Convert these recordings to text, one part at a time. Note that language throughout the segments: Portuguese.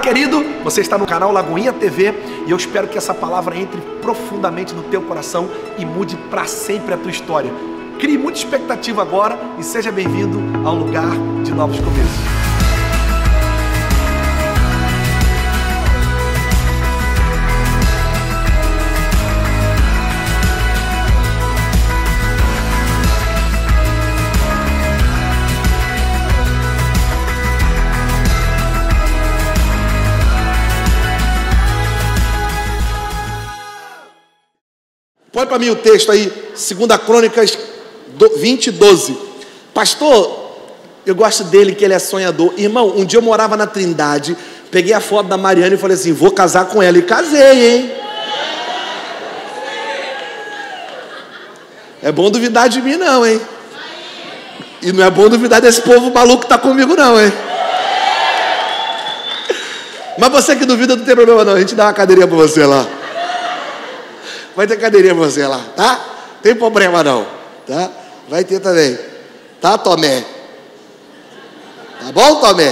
querido, você está no canal Lagoinha TV e eu espero que essa palavra entre profundamente no teu coração e mude para sempre a tua história. Crie muita expectativa agora e seja bem-vindo a um lugar de novos começos. Põe para mim o texto aí, 2 Crônicas 20:12. Pastor, eu gosto dele, que ele é sonhador. Irmão, um dia eu morava na Trindade, peguei a foto da Mariana e falei assim, vou casar com ela. E casei, hein? É bom duvidar de mim não, hein? E não é bom duvidar desse povo maluco que está comigo não, hein? Mas você que duvida não tem problema não, a gente dá uma cadeirinha para você lá. Vai ter cadeirinha pra você lá, tá? Tem problema não, tá? Vai ter também, tá, Tomé? Tá bom, Tomé?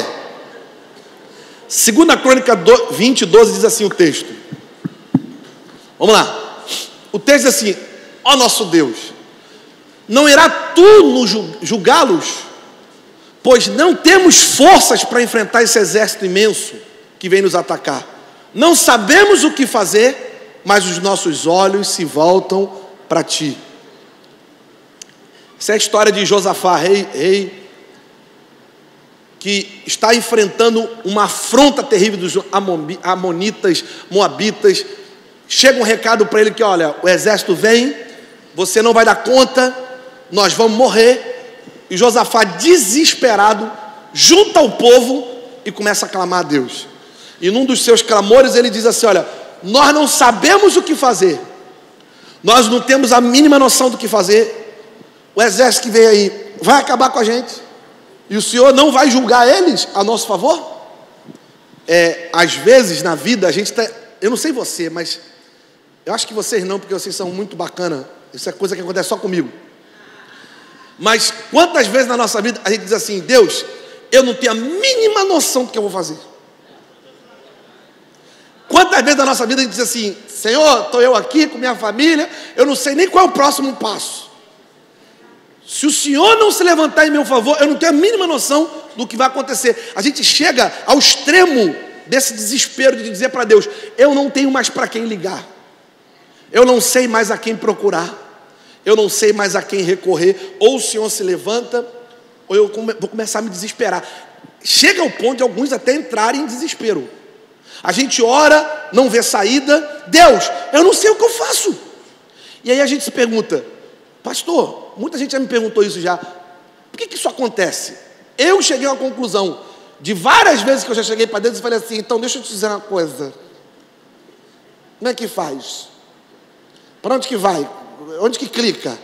2 Crônica 20:12 diz assim o texto. Vamos lá. O texto diz assim: ó nosso Deus, não irá tu nos julgá-los? Pois não temos forças para enfrentar esse exército imenso que vem nos atacar. Não sabemos o que fazer, mas os nossos olhos se voltam para ti. Essa é a história de Josafá, rei que está enfrentando uma afronta terrível dos amonitas, moabitas. Chega um recado para ele que, olha, o exército vem, você não vai dar conta, nós vamos morrer. E Josafá, desesperado, junta o povo e começa a clamar a Deus. E num dos seus clamores ele diz assim, olha, nós não sabemos o que fazer, nós não temos a mínima noção do que fazer, o exército que veio aí vai acabar com a gente, e o Senhor não vai julgar eles a nosso favor? Às vezes na vida a gente está, eu não sei você, mas eu acho que vocês não, porque vocês são muito bacana, isso é coisa que acontece só comigo, mas quantas vezes na nossa vida a gente diz assim, Deus, eu não tenho a mínima noção do que eu vou fazer. Quantas vezes na nossa vida a gente diz assim, Senhor, estou eu aqui com minha família, eu não sei nem qual é o próximo passo. Se o Senhor não se levantar em meu favor, eu não tenho a mínima noção do que vai acontecer. A gente chega ao extremo desse desespero de dizer para Deus, eu não tenho mais para quem ligar, eu não sei mais a quem procurar, eu não sei mais a quem recorrer, ou o Senhor se levanta, ou eu vou começar a me desesperar. Chega ao ponto de alguns até entrarem em desespero. A gente ora, não vê saída. Deus, eu não sei o que eu faço. E aí a gente se pergunta, pastor, muita gente já me perguntou isso já, por que isso acontece? Eu cheguei a uma conclusão, de várias vezes que eu já cheguei para Deus e falei assim, então deixa eu te dizer uma coisa, como é que faz? Para onde que vai? Onde que clica?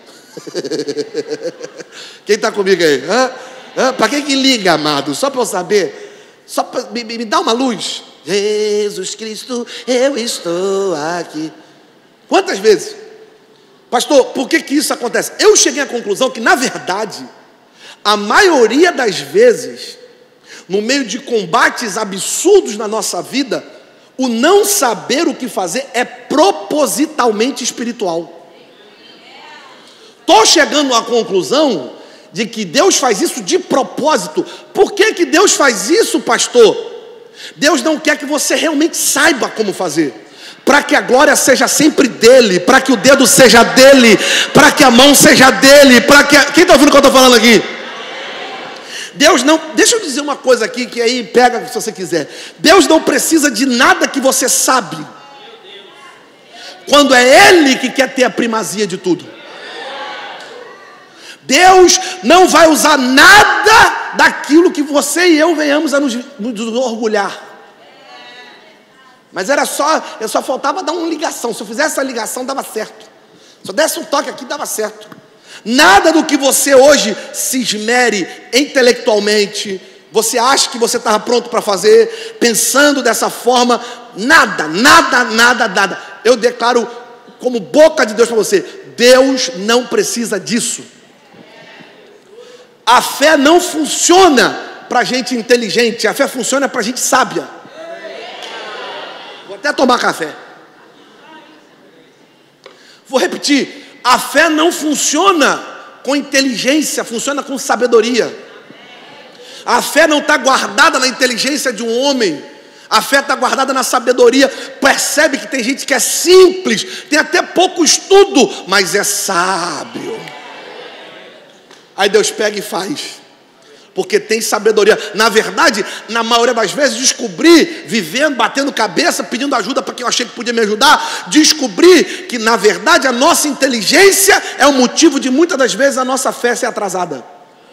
Quem está comigo aí? Para que liga, amado? Só para eu saber, só para me dá uma luz. Jesus Cristo, eu estou aqui. Quantas vezes? Pastor, por que isso acontece? Eu cheguei à conclusão que, na verdade, a maioria das vezes, no meio de combates absurdos na nossa vida, o não saber o que fazer é propositalmente espiritual. Estou chegando à conclusão de que Deus faz isso de propósito. Por que Deus faz isso, pastor? Deus não quer que você realmente saiba como fazer, para que a glória seja sempre dele, para que o dedo seja dele, para que a mão seja dele, para que... Quem está ouvindo o que eu estou falando aqui? Deus não... Deixa eu dizer uma coisa aqui, que aí pega se você quiser. Deus não precisa de nada que você sabe, quando é ele que quer ter a primazia de tudo. Deus não vai usar nada daquilo que você e eu venhamos a nos orgulhar. Mas só faltava dar uma ligação. Se eu fizesse essa ligação, dava certo. Se eu desse um toque aqui, dava certo. Nada do que você hoje se esmere intelectualmente, você acha que você estava pronto para fazer, pensando dessa forma, nada. Eu declaro como boca de Deus para você, Deus não precisa disso. A fé não funciona para gente inteligente, a fé funciona para gente sábia. até tomar café. Vou repetir, a fé não funciona com inteligência, funciona com sabedoria. A fé não está guardada na inteligência de um homem, a fé está guardada na sabedoria. Percebe que tem gente que é simples, tem até pouco estudo, mas é sábio. Aí Deus pega e faz, porque tem sabedoria. Na verdade, na maioria das vezes, descobri, vivendo, batendo cabeça, pedindo ajuda para quem eu achei que podia me ajudar, descobri que na verdade a nossa inteligência é o motivo de muitas das vezes a nossa fé ser atrasada.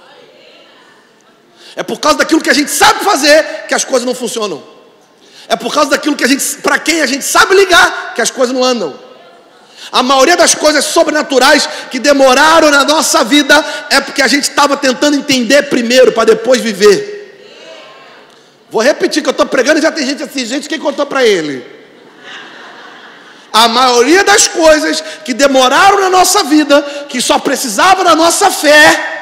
É por causa daquilo que a gente sabe fazer que as coisas não funcionam. É por causa daquilo que para quem a gente sabe ligar que as coisas não andam. A maioria das coisas sobrenaturais que demoraram na nossa vida é porque a gente estava tentando entender primeiro para depois viver. Vou repetir que eu estou pregando e já tem gente assim, gente, quem contou para ele? A maioria das coisas que demoraram na nossa vida, que só precisava da nossa fé,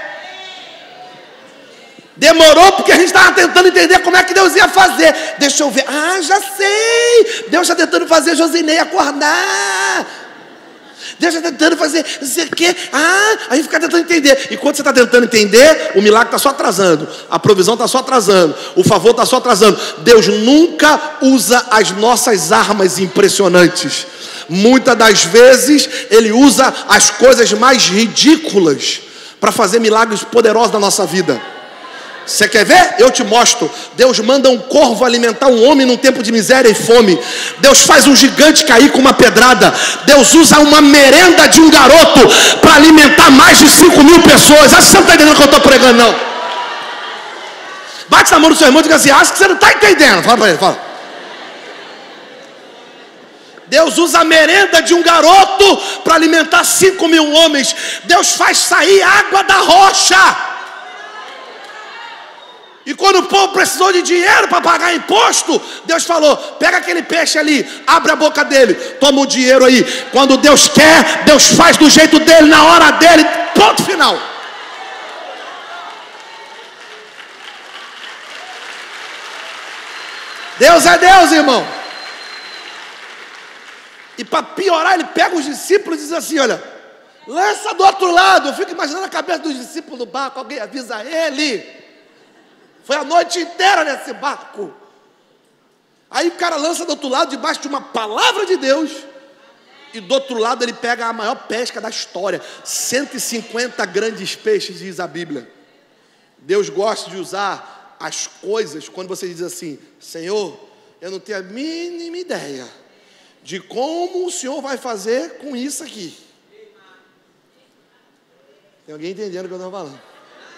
demorou porque a gente estava tentando entender como é que Deus ia fazer. Deixa eu ver, já sei, Deus está tentando fazer Josinei acordar. Deus está tentando fazer não sei o quê. Aí fica tentando entender. E quando você está tentando entender, o milagre está só atrasando, a provisão está só atrasando, o favor está só atrasando. Deus nunca usa as nossas armas impressionantes. Muitas das vezes Ele usa as coisas mais ridículas para fazer milagres poderosos na nossa vida. Você quer ver? Eu te mostro. Deus manda um corvo alimentar um homem num tempo de miséria e fome. Deus faz um gigante cair com uma pedrada. Deus usa uma merenda de um garoto para alimentar mais de 5.000 pessoas. Acho que você não está entendendo o que eu estou pregando, não. Bate na mão do seu irmão e diga assim, acho que você não está entendendo. Fala para ele, fala. Deus usa a merenda de um garoto para alimentar 5.000 homens. Deus faz sair água da rocha. E quando o povo precisou de dinheiro para pagar imposto, Deus falou, pega aquele peixe ali, abre a boca dele, toma o dinheiro aí. Quando Deus quer, Deus faz do jeito dele, na hora dele, ponto final. Deus é Deus, irmão. E para piorar, ele pega os discípulos e diz assim, olha, lança do outro lado. Eu fico imaginando a cabeça dos discípulos do barco, alguém avisa ele. Foi a noite inteira nesse barco. Aí o cara lança do outro lado, debaixo de uma palavra de Deus. E do outro lado ele pega a maior pesca da história. 150 grandes peixes, diz a Bíblia. Deus gosta de usar as coisas quando você diz assim, Senhor, eu não tenho a mínima ideia de como o Senhor vai fazer com isso aqui. Tem alguém entendendo o que eu estou falando?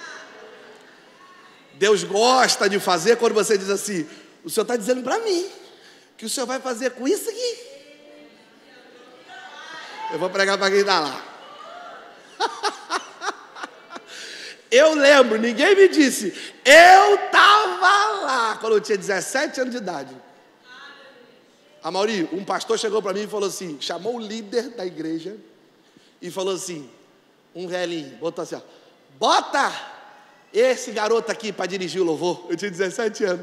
Deus gosta de fazer quando você diz assim, o Senhor está dizendo para mim que o Senhor vai fazer com isso aqui. Eu vou pregar para quem está lá. Eu lembro, ninguém me disse, eu estava lá quando eu tinha 17 anos de idade. A Mauri, um pastor chegou para mim e falou assim, chamou o líder da igreja e falou assim, um velhinho, botou assim, ó, bota esse garoto aqui para dirigir o louvor. Eu tinha 17 anos.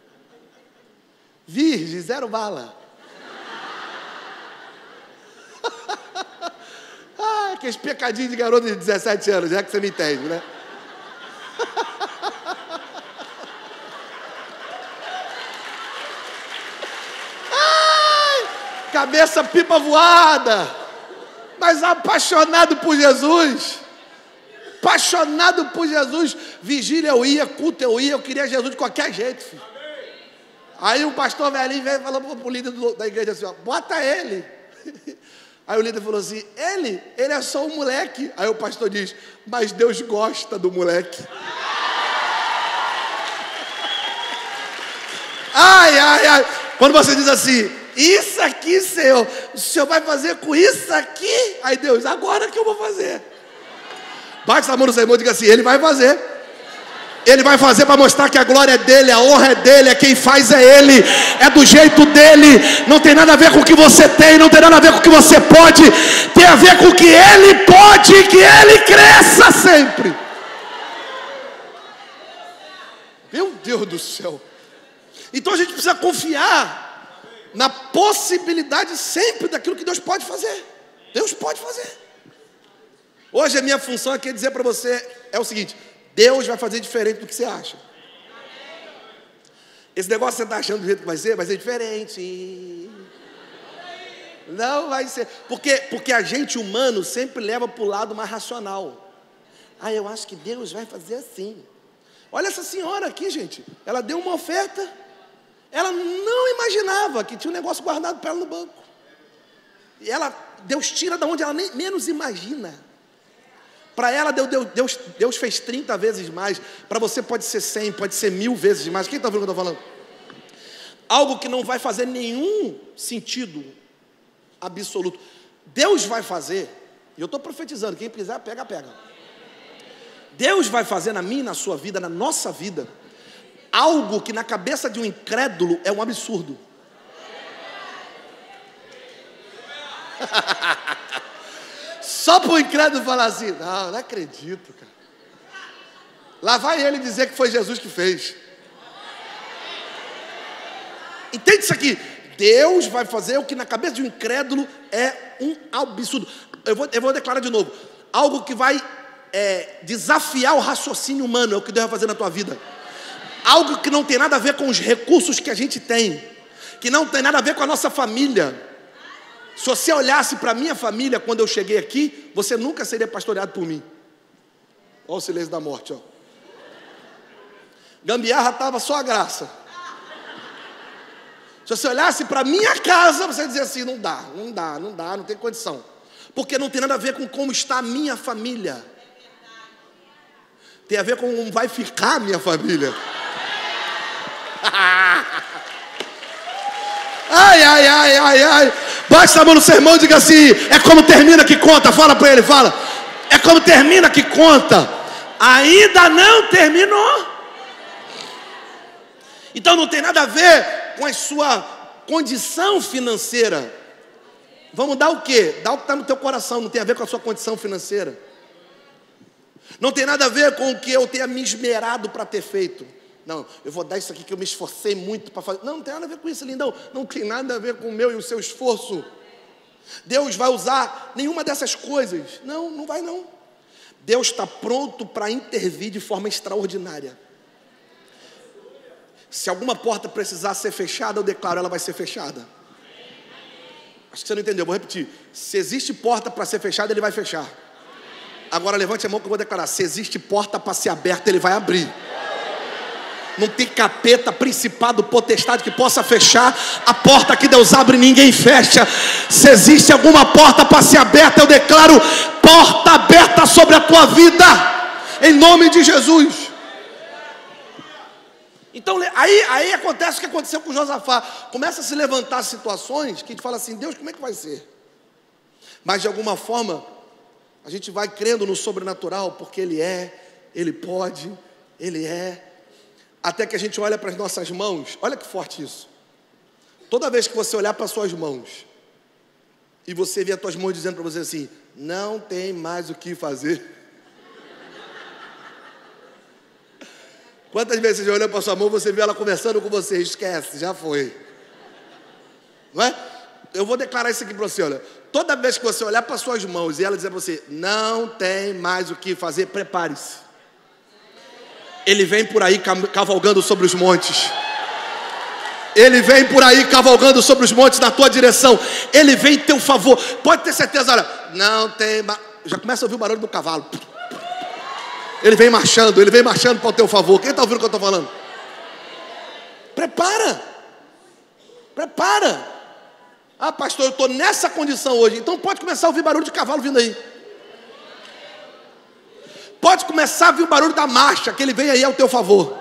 Virgem, 0 bala. Aqueles pecadinhos de garoto de 17 anos, já que você me entende, né? Cabeça pipa voada, mas apaixonado por Jesus. Apaixonado por Jesus. Vigília eu ia, culto eu ia, eu queria Jesus de qualquer jeito, filho. Aí o pastor velhinho veio e falou para o líder da igreja assim, ó, bota ele. Aí o líder falou assim, ele é só um moleque. Aí o pastor diz, mas Deus gosta do moleque. Ai. Quando você diz assim, isso aqui, Senhor, o Senhor vai fazer com isso aqui? Aí Deus, agora que eu vou fazer. Bate a mão no seu irmão e diga assim, ele vai fazer. Ele vai fazer para mostrar que a glória é dele, a honra é dele, é quem faz é ele, é do jeito dele, não tem nada a ver com o que você tem, não tem nada a ver com o que você pode, tem a ver com o que ele pode e que ele cresça sempre. Meu Deus do céu. Então a gente precisa confiar na possibilidade sempre daquilo que Deus pode fazer. Deus pode fazer. Hoje a minha função aqui é dizer para você é o seguinte: Deus vai fazer diferente do que você acha. Esse negócio que você está achando do jeito que vai ser diferente. Não vai ser. Porque a gente humano sempre leva para o lado mais racional. Eu acho que Deus vai fazer assim. Olha essa senhora aqui, gente. Ela deu uma oferta. Ela não imaginava que tinha um negócio guardado para ela no banco. E Deus tira de onde ela nem menos imagina. Para ela, Deus fez 30 vezes mais. Para você pode ser 100, pode ser 1000 vezes mais. Quem está vendo o que eu estou falando? Algo que não vai fazer nenhum sentido absoluto. Deus vai fazer, e eu estou profetizando, quem quiser pega. Deus vai fazer na minha e na sua vida, na nossa vida, algo que na cabeça de um incrédulo é um absurdo. Só para o incrédulo falar assim: não acredito, cara. Lá vai ele dizer que foi Jesus que fez. Entende isso aqui? Deus vai fazer o que na cabeça de um incrédulo é um absurdo. Eu vou declarar de novo. Algo que vai desafiar o raciocínio humano é o que Deus vai fazer na tua vida. Algo que não tem nada a ver com os recursos que a gente tem, que não tem nada a ver com a nossa família. Se você olhasse para a minha família quando eu cheguei aqui, você nunca seria pastoreado por mim. Olha o silêncio da morte, ó. Gambiarra estava só a graça. Se você olhasse para a minha casa, você ia dizer assim: não dá, não tem condição. Porque não tem nada a ver com como está a minha família. Tem a ver com como vai ficar a minha família. Ai. Baixa a mão no sermão e diga assim: é como termina que conta. Fala para ele, fala. É como termina que conta. Ainda não terminou. Então não tem nada a ver com a sua condição financeira. Vamos dar o quê? Dá o que está no teu coração. Não tem a ver com a sua condição financeira. Não tem nada a ver com o que eu tenha me esmerado para ter feito. Não, eu vou dar isso aqui que eu me esforcei muito para fazer. Não tem nada a ver com isso, lindão. Não tem nada a ver com o meu e o seu esforço. Deus vai usar nenhuma dessas coisas. Não vai não. Deus está pronto para intervir de forma extraordinária. Se alguma porta precisar ser fechada, eu declaro, ela vai ser fechada. Acho que você não entendeu, vou repetir. Se existe porta para ser fechada, ele vai fechar. Agora levante a mão que eu vou declarar: se existe porta para ser aberta, ele vai abrir. Não tem capeta, principado, potestade que possa fechar a porta que Deus abre, ninguém fecha. Se existe alguma porta para ser aberta, eu declaro porta aberta sobre a tua vida, em nome de Jesus. Então aí acontece o que aconteceu com Josafá. Começa a se levantar situações que a gente fala assim: Deus, como é que vai ser? Mas de alguma forma a gente vai crendo no sobrenatural, porque Ele pode, Ele é. Até que a gente olha para as nossas mãos. Olha que forte isso. Toda vez que você olhar para as suas mãos e você ver as tuas mãos dizendo para você assim: não tem mais o que fazer. Quantas vezes você já olhou para a sua mão, você vê ela conversando com você? Esquece, já foi. Não é? Eu vou declarar isso aqui para você, olha. Toda vez que você olhar para as suas mãos e ela dizer para você: não tem mais o que fazer, prepare-se. Ele vem por aí cavalgando sobre os montes. Ele vem por aí cavalgando sobre os montes na tua direção. Ele vem em teu favor. Pode ter certeza, olha, não tem... Já começa a ouvir o barulho do cavalo. Ele vem marchando para o teu favor. Quem está ouvindo o que eu estou falando? Prepara. Ah, pastor, eu estou nessa condição hoje. Então pode começar a ouvir barulho de cavalo vindo aí. Pode começar a ouvir o barulho da marcha, que ele vem aí ao teu favor.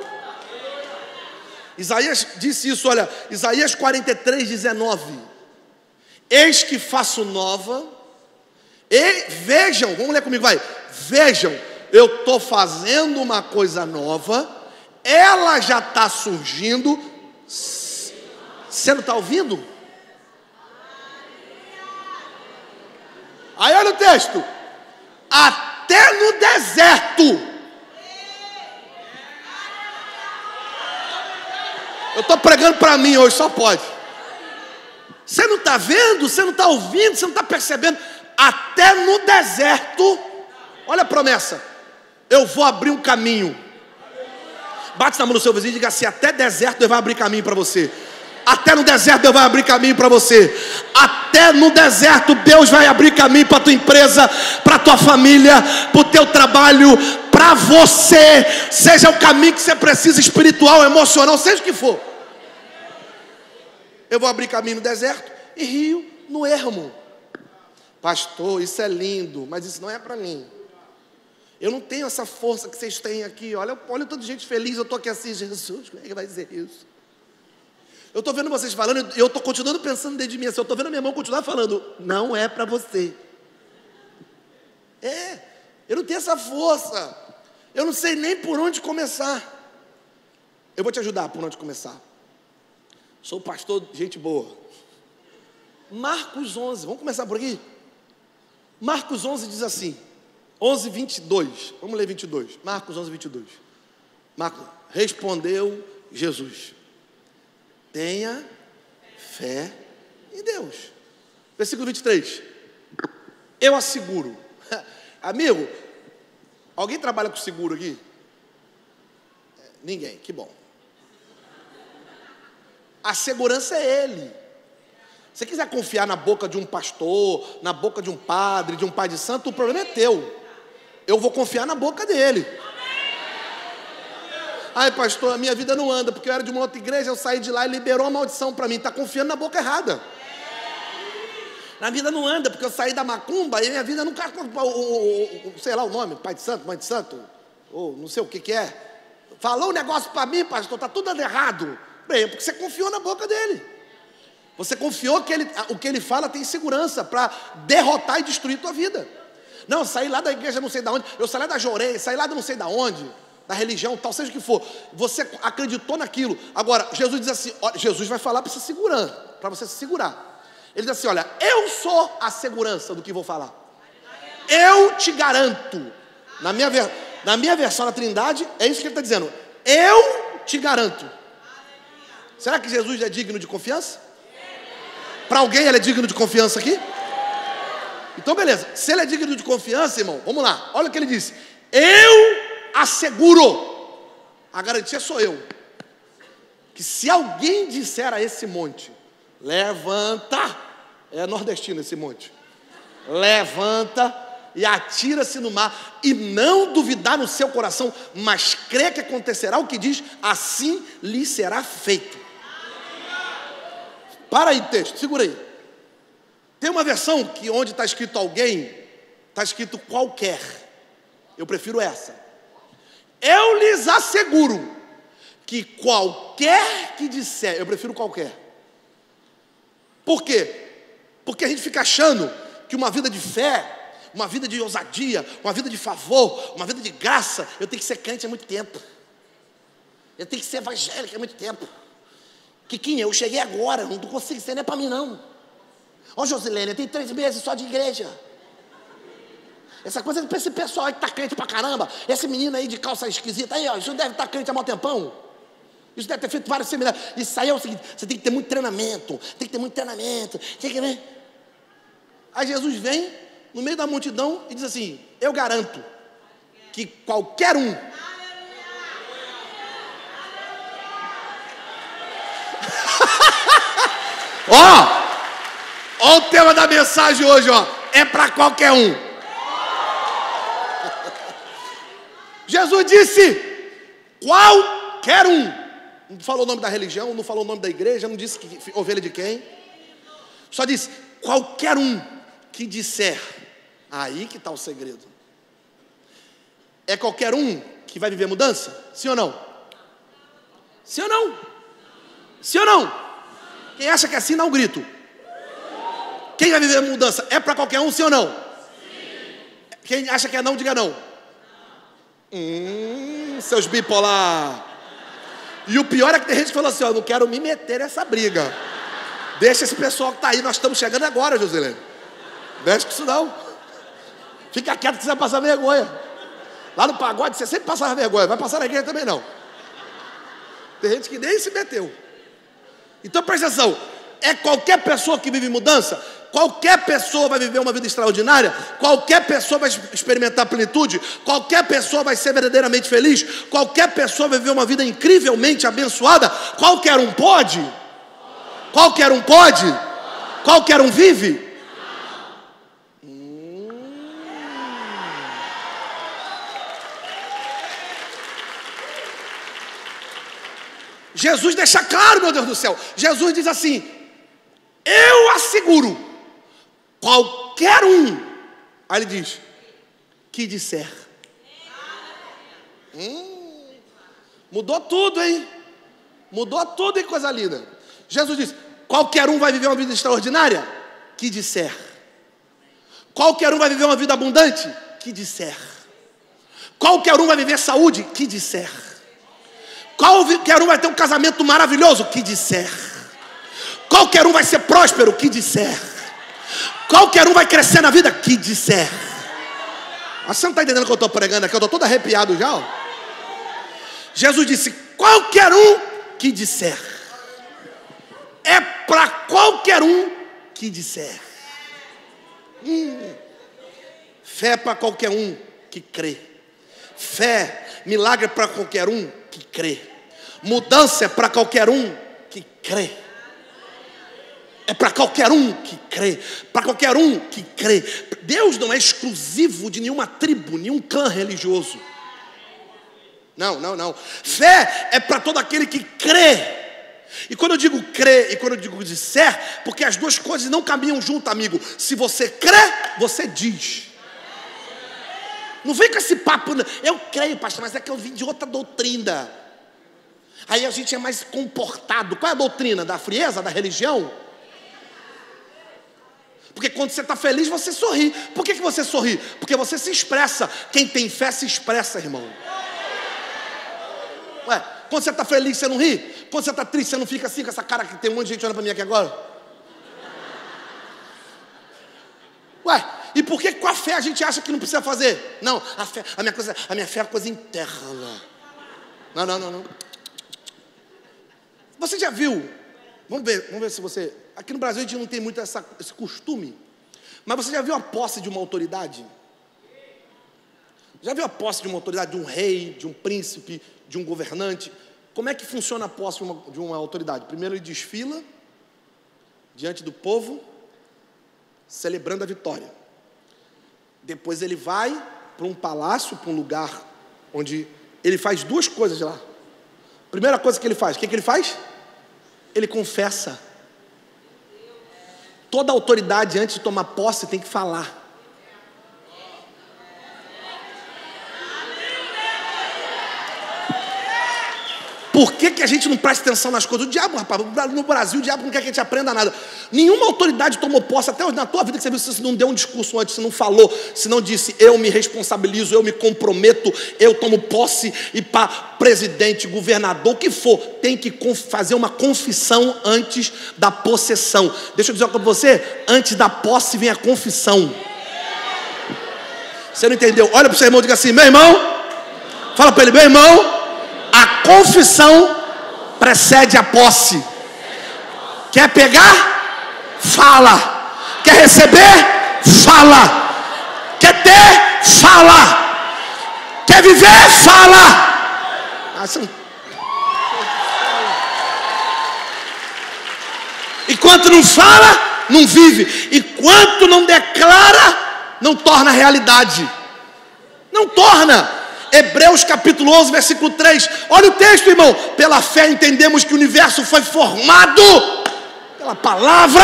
Isaías disse isso, olha, Isaías 43, 19. Eis que faço nova, e vejam, vamos ler comigo, vai. Vejam, eu estou fazendo uma coisa nova, ela já está surgindo. Você não está ouvindo? Aí olha o texto. Até no deserto. Eu estou pregando para mim hoje, só pode. Você não está vendo, você não está ouvindo, você não está percebendo. Até no deserto, olha a promessa: eu vou abrir um caminho. Bate na mão do seu vizinho e diga assim: até deserto Deus vai abrir caminho para você. Até no deserto Deus vai abrir caminho para você. Até no deserto Deus vai abrir caminho para a tua empresa, para a tua família, para o teu trabalho, para você. Seja o caminho que você precisa, espiritual, emocional, seja o que for. Eu vou abrir caminho no deserto e rio no ermo. Pastor, isso é lindo, mas isso não é para mim. Eu não tenho essa força que vocês têm aqui. Olha o tanto de gente feliz, eu estou aqui assim: Jesus, como é que vai dizer isso? Eu estou vendo vocês falando, eu estou continuando pensando dentro de mim assim, eu estou vendo a minha mão continuar falando: não é para você. Eu não tenho essa força. Eu não sei nem por onde começar. Eu vou te ajudar por onde começar. Sou pastor, gente boa. Marcos 11, vamos começar por aqui? Marcos 11 diz assim, 11, 22, vamos ler 22, Marcos 11, 22. Marcos, respondeu Jesus: tenha fé em Deus. Versículo 23, eu asseguro. Amigo, alguém trabalha com seguro aqui? Ninguém, que bom. A segurança é Ele. Se você quiser confiar na boca de um pastor, na boca de um padre, de um pai de santo, o problema é teu. Eu vou confiar na boca dele. Ai, pastor, a minha vida não anda, porque eu era de uma outra igreja, eu saí de lá e liberou a maldição para mim. Está confiando na boca errada. Na vida não anda, porque eu saí da macumba e minha vida nunca... sei lá o nome, pai de santo, mãe de santo, ou não sei o que é. Falou um negócio para mim, pastor, está tudo dando errado. Bem, porque você confiou na boca dele. Você confiou que o que ele fala tem segurança para derrotar e destruir tua vida. Não, eu saí lá da igreja não sei de onde, eu saí lá da Jorei, saí lá de não sei de onde, da religião, tal, seja o que for. Você acreditou naquilo. Agora, Jesus diz assim, ó, Jesus vai falar para você se segurar. Ele diz assim, olha, eu sou a segurança do que vou falar. Eu te garanto. Na minha versão da Trindade, é isso que ele está dizendo. Eu te garanto. Será que Jesus é digno de confiança? Para alguém ele é digno de confiança aqui? Então beleza, se ele é digno de confiança, irmão, vamos lá, olha o que ele disse: eu asseguro, a garantia sou eu, que se alguém disser a esse monte, levanta, é nordestino esse monte, levanta e atira-se no mar, e não duvidar no seu coração, mas crê que acontecerá o que diz, assim lhe será feito. Para aí, texto, segura aí. Tem uma versão que onde está escrito alguém, está escrito qualquer. Eu prefiro essa. Eu lhes asseguro que qualquer que disser, eu prefiro qualquer. Por quê? Porque a gente fica achando que uma vida de fé, uma vida de ousadia, uma vida de favor, uma vida de graça, eu tenho que ser crente há muito tempo. Eu tenho que ser evangélico há muito tempo. Kikinha, eu cheguei agora, não consigo ser, não é para mim não. Ó, Josilene, tem 3 meses só de igreja. Essa coisa para esse pessoal aí que está crente pra caramba, esse menino aí de calça esquisita, aí ó, isso deve estar crente há mau tempão. Isso deve ter feito vários seminários. Isso aí é o seguinte, você tem que ter muito treinamento, tem que ver. Aí Jesus vem no meio da multidão e diz assim, eu garanto que qualquer um ó o tema da mensagem hoje, ó, é para qualquer um. Jesus disse, qualquer um. Não falou o nome da religião, não falou o nome da igreja, não disse que ovelha de quem. Só disse, qualquer um que disser. Aí que está o segredo. É qualquer um que vai viver mudança? Sim ou não? Sim ou não? Sim ou não? Quem acha que é assim, dá um grito. Quem vai viver mudança? É para qualquer um, sim ou não? Sim. Quem acha que é não, diga não. Seus bipolar. E o pior é que tem gente que falou assim, ó, não quero me meter nessa briga. Deixa esse pessoal que está aí, nós estamos chegando agora, Josilene. Mexe com isso não. Fica quieto que você vai passar vergonha. Lá no pagode você sempre passava vergonha, vai passar na igreja também não. Tem gente que nem se meteu. Então presta atenção, é qualquer pessoa que vive mudança. Qualquer pessoa vai viver uma vida extraordinária, qualquer pessoa vai experimentar plenitude, qualquer pessoa vai ser verdadeiramente feliz, qualquer pessoa vai viver uma vida incrivelmente abençoada. Qualquer um pode? Qualquer um pode? Qualquer um vive? Jesus deixa claro, meu Deus do céu. Jesus diz assim: eu asseguro, qualquer um, aí ele diz, que disser. Mudou tudo, hein? Mudou tudo, hein, coisa linda. Jesus diz, qualquer um vai viver uma vida extraordinária? Que disser. Qualquer um vai viver uma vida abundante? Que disser. Qualquer um vai viver saúde? Que disser. Qualquer um vai ter um casamento maravilhoso? Que disser. Qualquer um vai ser próspero? Que disser. Qualquer um vai crescer na vida? Que disser. Você não está entendendo o que eu estou pregando aqui? Eu estou todo arrepiado já, ó. Jesus disse, qualquer um que disser. É para qualquer um que disser. Fé para qualquer um que crê. Fé, milagre para qualquer um que crê. Mudança é para qualquer um que crê. É para qualquer um que crê. Para qualquer um que crê. Deus não é exclusivo de nenhuma tribo, nenhum clã religioso. Não, não, não. Fé é para todo aquele que crê. E quando eu digo crer e quando eu digo disser, porque as duas coisas não caminham junto, amigo. Se você crê, você diz. Não vem com esse papo, eu creio, pastor, mas é que eu vim de outra doutrina. Aí a gente é mais comportado. Qual é a doutrina? Da frieza, da religião? Porque quando você está feliz, você sorri. Por que você sorri? Porque você se expressa. Quem tem fé se expressa, irmão. Ué, quando você está feliz, você não ri? Quando você está triste, você não fica assim com essa cara que tem um monte de gente olhando para mim aqui agora? Ué, e por que com a fé a gente acha que não precisa fazer? Não, a minha fé é uma coisa interna. Não, não, não, não. Você já viu? Vamos ver se você... Aqui no Brasil a gente não tem muito esse costume. Mas você já viu a posse de uma autoridade? Já viu a posse de uma autoridade, de um rei, de um príncipe, de um governante? Como é que funciona a posse de uma autoridade? Primeiro ele desfila diante do povo, celebrando a vitória. Depois ele vai para um palácio, para um lugar onde ele faz duas coisas lá. Primeira coisa que ele faz, o que ele faz? Ele confessa. Toda autoridade antes de tomar posse tem que falar. Por que a gente não presta atenção nas coisas? O diabo, rapaz, no Brasil o diabo não quer que a gente aprenda nada. Nenhuma autoridade tomou posse, até hoje na tua vida que você viu, se não deu um discurso antes, se não falou, se não disse, eu me responsabilizo, eu me comprometo, eu tomo posse, e para presidente, governador, o que for, tem que fazer uma confissão antes da possessão. Deixa eu dizer uma coisa para você, antes da posse vem a confissão. Você não entendeu? Olha para o seu irmão e diga assim, meu irmão, fala para ele, meu irmão, a confissão precede a posse. Quer pegar? Fala. Quer receber? Fala. Quer ter? Fala. Quer viver? Fala. Enquanto não fala, não vive. Enquanto não declara, não torna realidade. Não torna. Hebreus capítulo 11, versículo 3. Olha o texto, irmão. Pela fé entendemos que o universo foi formado pela palavra,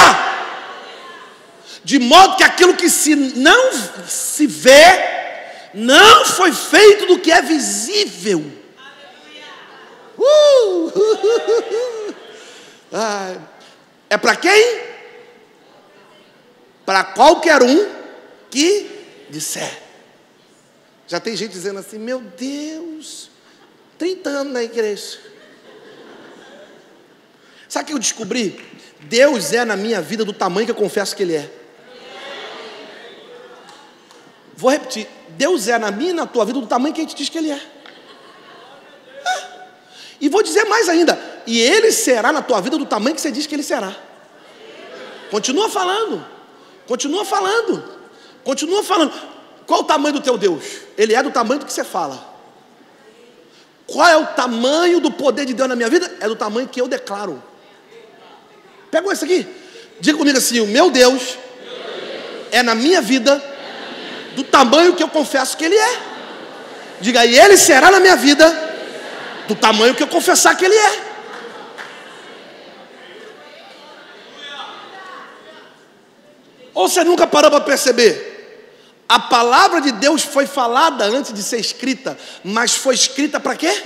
de modo que aquilo que não se vê não foi feito do que é visível. É para quem? Para qualquer um que disser. Já tem gente dizendo assim, meu Deus, 30 anos na igreja. Sabe o que eu descobri? Deus é na minha vida do tamanho que eu confesso que Ele é. Vou repetir. Deus é na minha e na tua vida do tamanho que a gente diz que Ele é. E vou dizer mais ainda. E Ele será na tua vida do tamanho que você diz que Ele será. Continua falando. Continua falando. Continua falando. Qual o tamanho do teu Deus? Ele é do tamanho do que você fala. Qual é o tamanho do poder de Deus na minha vida? É do tamanho que eu declaro. Pega isso aqui. Diga comigo assim: o meu Deus é na minha vida do tamanho que eu confesso que Ele é. Diga aí, Ele será na minha vida do tamanho que eu confessar que Ele é. Ou você nunca parou para perceber? A palavra de Deus foi falada antes de ser escrita, mas foi escrita para quê?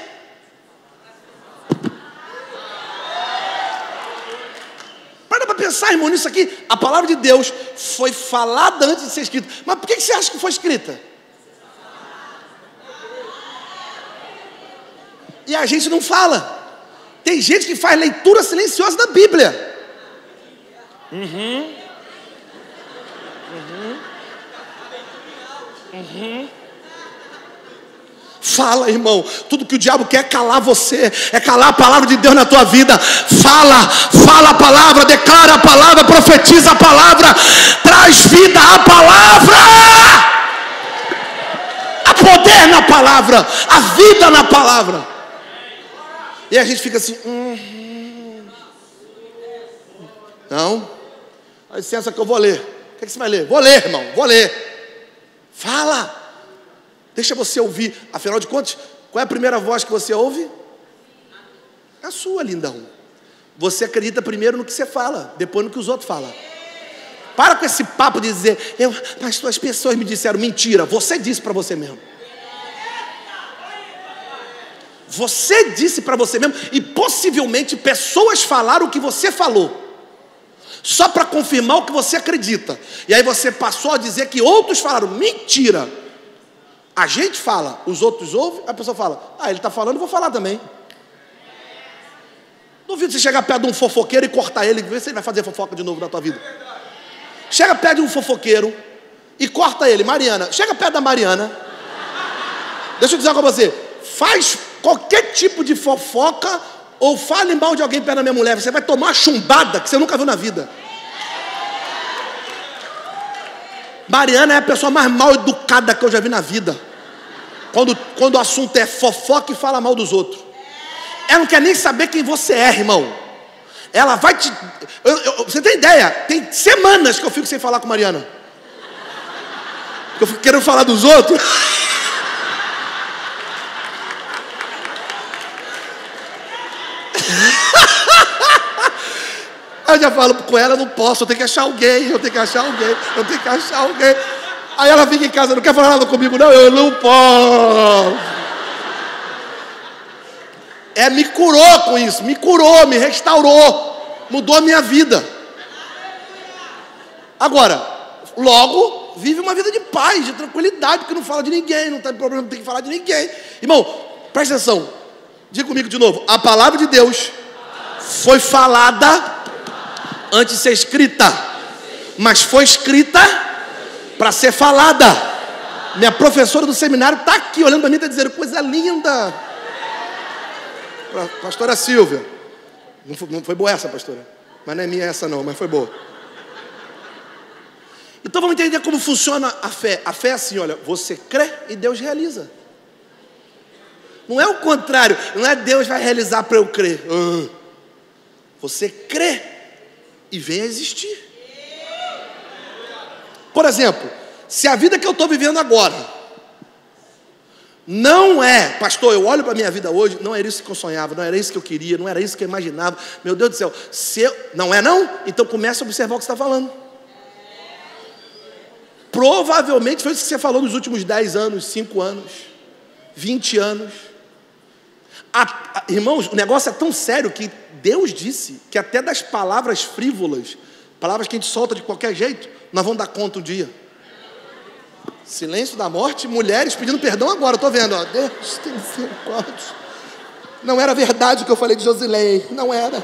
Para pensar, irmão, nisso aqui. A palavra de Deus foi falada antes de ser escrita. Mas por que você acha que foi escrita? E a gente não fala. Tem gente que faz leitura silenciosa da Bíblia. Fala, irmão. Tudo que o diabo quer é calar você, é calar a palavra de Deus na tua vida. Fala a palavra, declara a palavra, profetiza a palavra, traz vida à palavra. Há poder na palavra, a vida na palavra. E a gente fica assim, não, dá licença que eu vou ler. O que você vai ler? Vou ler, irmão, vou ler. Fala. Deixa você ouvir. Afinal de contas, qual é a primeira voz que você ouve? É a sua, lindão. Você acredita primeiro no que você fala, depois no que os outros falam. Para com esse papo de dizer, mas as pessoas me disseram. Mentira, você disse para você mesmo. Você disse para você mesmo. E possivelmente pessoas falaram o que você falou, só para confirmar o que você acredita. E aí você passou a dizer que outros falaram. Mentira. A gente fala, os outros ouvem, a pessoa fala, ele está falando, eu vou falar também. Duvido você chegar perto de um fofoqueiro e cortar ele, ver se ele vai fazer fofoca de novo na tua vida. Chega perto de um fofoqueiro e corta ele. Mariana, chega perto da Mariana. Deixa eu dizer com você, faz qualquer tipo de fofoca ou fale mal de alguém perto da minha mulher, você vai tomar uma chumbada que você nunca viu na vida. Mariana é a pessoa mais mal educada que eu já vi na vida. Quando o assunto é fofoca e fala mal dos outros. Ela não quer nem saber quem você é, irmão. Ela vai te... você tem ideia? Tem semanas que eu fico sem falar com Mariana. Eu fico querendo falar dos outros. Eu já falo com ela, não posso, eu tenho que achar alguém. Aí ela fica em casa, não quer falar nada comigo, não, eu não posso. Me curou com isso, me curou, me restaurou, mudou a minha vida. Agora, logo, vive uma vida de paz, de tranquilidade, porque não fala de ninguém, não tem problema, não tem que falar de ninguém. Irmão, presta atenção, diga comigo de novo, a palavra de Deus foi falada antes de ser escrita, mas foi escrita para ser falada. Minha professora do seminário está aqui olhando para mim e está dizendo, coisa linda. Pastora Silvia, não foi boa essa, pastora, mas não é minha essa não, mas foi boa. Então vamos entender como funciona a fé. A fé é assim, olha, você crê e Deus realiza. Não é o contrário, não é Deus vai realizar para eu crer. Você crê e vem a existir. Por exemplo, se a vida que eu estou vivendo agora não é, pastor, eu olho para a minha vida hoje, não era isso que eu sonhava, não era isso que eu queria, não era isso que eu imaginava, meu Deus do céu, não é não? Então comece a observar o que você está falando. Provavelmente foi isso que você falou nos últimos 10 anos, 5 anos, 20 anos. Irmãos, o negócio é tão sério que Deus disse que até das palavras frívolas, palavras que a gente solta de qualquer jeito, nós vamos dar conta um dia. Silêncio da morte, mulheres pedindo perdão agora, estou vendo, ó. Deus tem misericórdia. Não era verdade o que eu falei de Josilei, não era.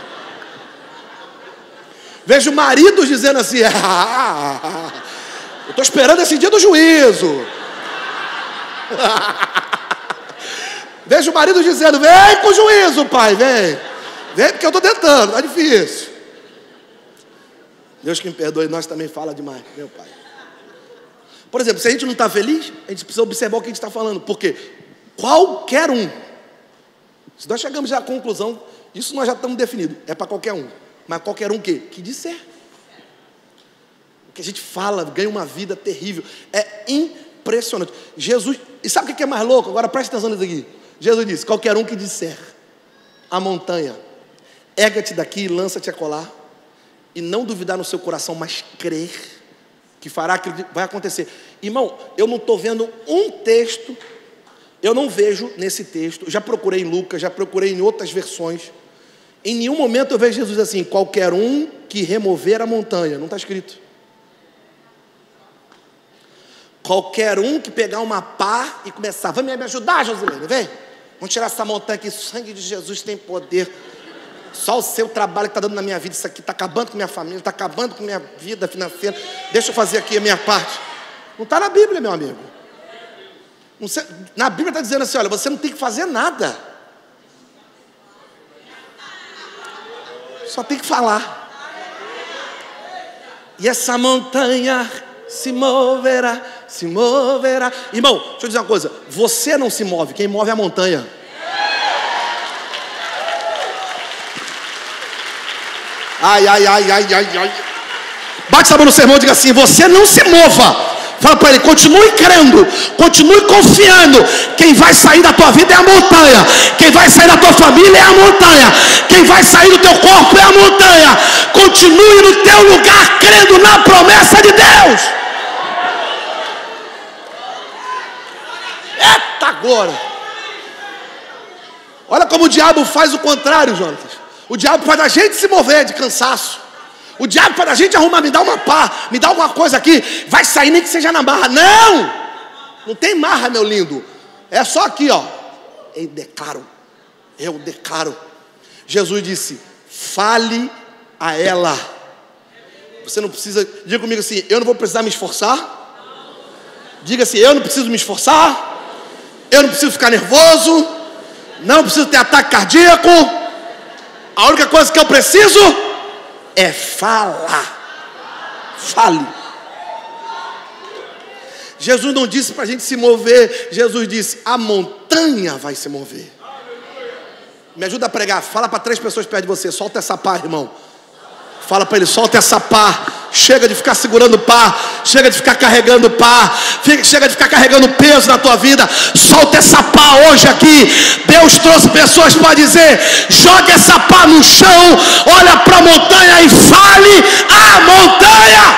Vejo maridos dizendo assim, eu estou esperando esse dia do juízo. Vejo o marido dizendo, vem com o juízo, pai, vem porque eu estou tentando, está difícil. Deus que me perdoe, nós também fala demais, meu pai. Por exemplo, se a gente não está feliz, a gente precisa observar o que a gente está falando. Porque qualquer um, se nós chegamos já à conclusão, isso nós já estamos definidos, é para qualquer um. Mas qualquer um o quê? Que disser. O que a gente fala ganha uma vida terrível. É impressionante. Jesus, e sabe o que é mais louco? Agora presta atenção nisso aqui. Jesus disse, qualquer um que disser a montanha, erga-te daqui e lança-te a colar, e não duvidar no seu coração, mas crer que fará aquilo que vai acontecer. Irmão, eu não estou vendo um texto, eu não vejo nesse texto, já procurei em Lucas, já procurei em outras versões, em nenhum momento eu vejo Jesus assim, qualquer um que remover a montanha, não está escrito. Qualquer um que pegar uma pá e começar, vai me ajudar, Josilene, vem, vamos tirar essa montanha aqui, o sangue de Jesus tem poder. Só o seu trabalho que está dando na minha vida, isso aqui está acabando com minha família, está acabando com minha vida financeira, deixa eu fazer aqui a minha parte. Não está na Bíblia, meu amigo. Na Bíblia está dizendo assim, olha, você não tem que fazer nada, só tem que falar. E essa montanha se moverá, se moverá. Irmão, deixa eu dizer uma coisa, você não se move, quem move é a montanha. Ai, ai, ai, ai, ai, ai. Bate a mão no sermão e diga assim, você não se mova. Fala para ele, continue crendo, continue confiando. Quem vai sair da tua vida é a montanha. Quem vai sair da tua família é a montanha. Quem vai sair do teu corpo é a montanha. Continue no teu lugar, crendo na promessa de Deus. Eita agora. Olha como o diabo faz o contrário, Jonatas. O diabo faz a gente se mover de cansaço. O diabo faz a gente arrumar, me dá uma pá, me dá alguma coisa aqui, vai sair nem que seja na marra. Não! Não tem marra, meu lindo. É só aqui, ó. Eu declaro. Jesus disse, fale a ela. Você não precisa, diga comigo assim, eu não vou precisar me esforçar. Diga assim, eu não preciso me esforçar. Eu não preciso ficar nervoso. Não preciso ter ataque cardíaco. A única coisa que eu preciso é falar. Fale. Jesus não disse para a gente se mover. Jesus disse, a montanha vai se mover. Me ajuda a pregar. Fala para 3 pessoas perto de você. Solta essa pá, irmão. Fala para ele, solta essa pá. Chega de ficar segurando pá. Chega de ficar carregando pá. Chega de ficar carregando peso na tua vida. Solta essa pá hoje aqui. Deus trouxe pessoas para dizer, joga essa pá no chão. Olha para a montanha e fale a montanha.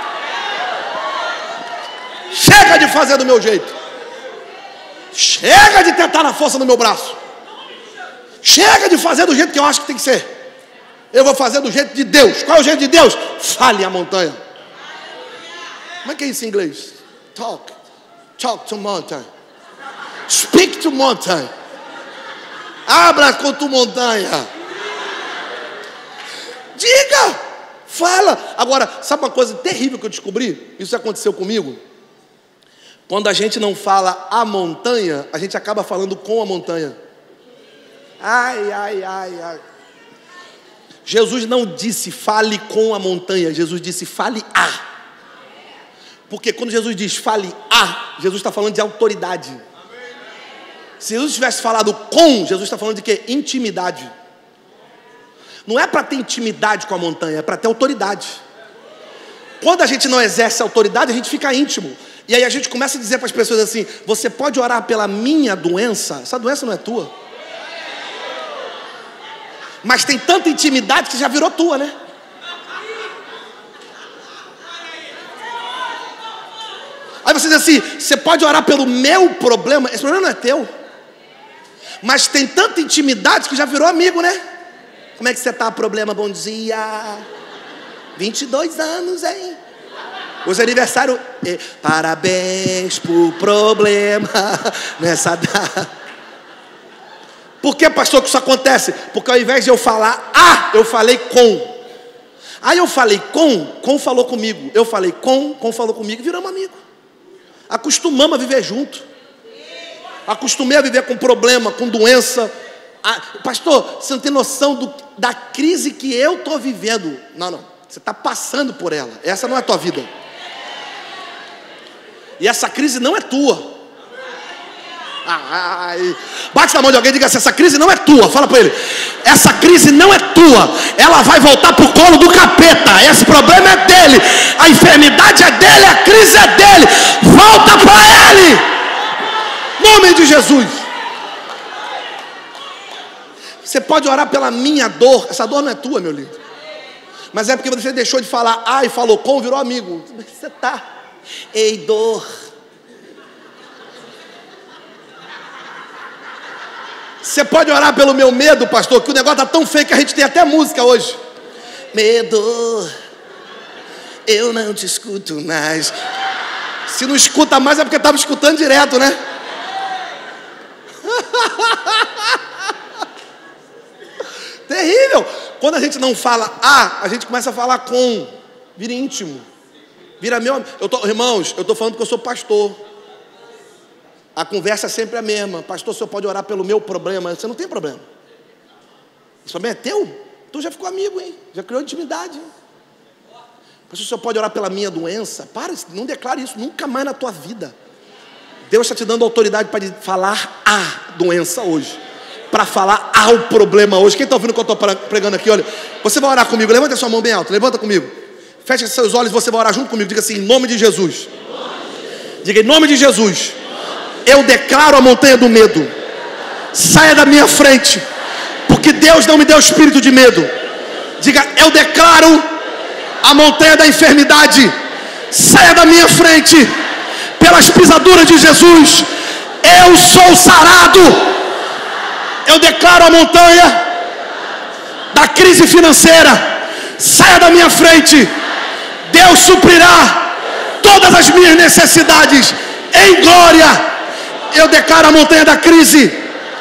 Chega de fazer do meu jeito. Chega de tentar na força do meu braço. Chega de fazer do jeito que eu acho que tem que ser. Eu vou fazer do jeito de Deus. Qual é o jeito de Deus? Fale a montanha. Como é que é isso em inglês? Talk to mountain. Speak to mountain. Abra com tu montanha. Diga. Fala. Agora, sabe uma coisa terrível que eu descobri? Isso aconteceu comigo. Quando a gente não fala a montanha, a gente acaba falando com a montanha. Ai, ai, ai, ai. Jesus não disse fale com a montanha, Jesus disse fale a. Porque quando Jesus diz fale a, Jesus está falando de autoridade. Se Jesus tivesse falado com, Jesus está falando de quê? Intimidade. Não é para ter intimidade com a montanha, é para ter autoridade. Quando a gente não exerce autoridade, a gente fica íntimo. E aí a gente começa a dizer para as pessoas assim, você pode orar pela minha doença? Essa doença não é tua. Mas tem tanta intimidade que já virou tua, né? Aí você diz assim, você pode orar pelo meu problema? Esse problema não é teu. Mas tem tanta intimidade que já virou amigo, né? Como é que você está? Problema, bom dia. 22 anos, hein? Hoje é aniversário. Parabéns por problema nessa data. Por que, pastor, que isso acontece? Porque ao invés de eu falar eu falei com. Aí eu falei com falou comigo. Eu falei com falou comigo, viramos amigo. Acostumamos a viver junto. Acostumei a viver com problema, com doença. Pastor, você não tem noção da crise que eu estou vivendo. Não. Você está passando por ela. Essa não é a tua vida. E essa crise não é tua. Bate na mão de alguém e diga assim: essa crise não é tua. Fala para ele: essa crise não é tua. Ela vai voltar para o colo do capeta. Esse problema é dele. A enfermidade é dele. A crise é dele. Volta para ele. Em nome de Jesus. Você pode orar pela minha dor. Essa dor não é tua, meu lindo. Mas é porque você deixou de falar e falou com, virou amigo. Você está. Ei, dor. Você pode orar pelo meu medo, pastor, que o negócio está tão feio que a gente tem até música hoje. Medo, eu não te escuto mais. Se não escuta mais é porque estava escutando direto, né? Terrível. Quando a gente não fala a gente começa a falar com. Vira íntimo. Vira meu. Irmãos, eu estou falando porque eu sou pastor. A conversa é sempre a mesma. Pastor, o senhor pode orar pelo meu problema? Você não tem problema. Esse problema é teu? Tu já ficou amigo, hein? Já criou intimidade, hein? Pastor, o senhor pode orar pela minha doença? Para, não declare isso nunca mais na tua vida. Deus está te dando autoridade para falar a doença hoje. Para falar ao problema hoje. Quem está ouvindo o que eu estou pregando aqui? Olha, você vai orar comigo. Levanta a sua mão bem alta. Levanta comigo. Feche seus olhos e você vai orar junto comigo. Diga assim: em nome de Jesus. Diga: em nome de Jesus. Eu declaro a montanha do medo. Saia da minha frente. Porque Deus não me deu espírito de medo. Diga: eu declaro a montanha da enfermidade. Saia da minha frente. Pelas pisaduras de Jesus, eu sou sarado. Eu declaro a montanha da crise financeira. Saia da minha frente. Deus suprirá todas as minhas necessidades em glória. Eu declaro a montanha da crise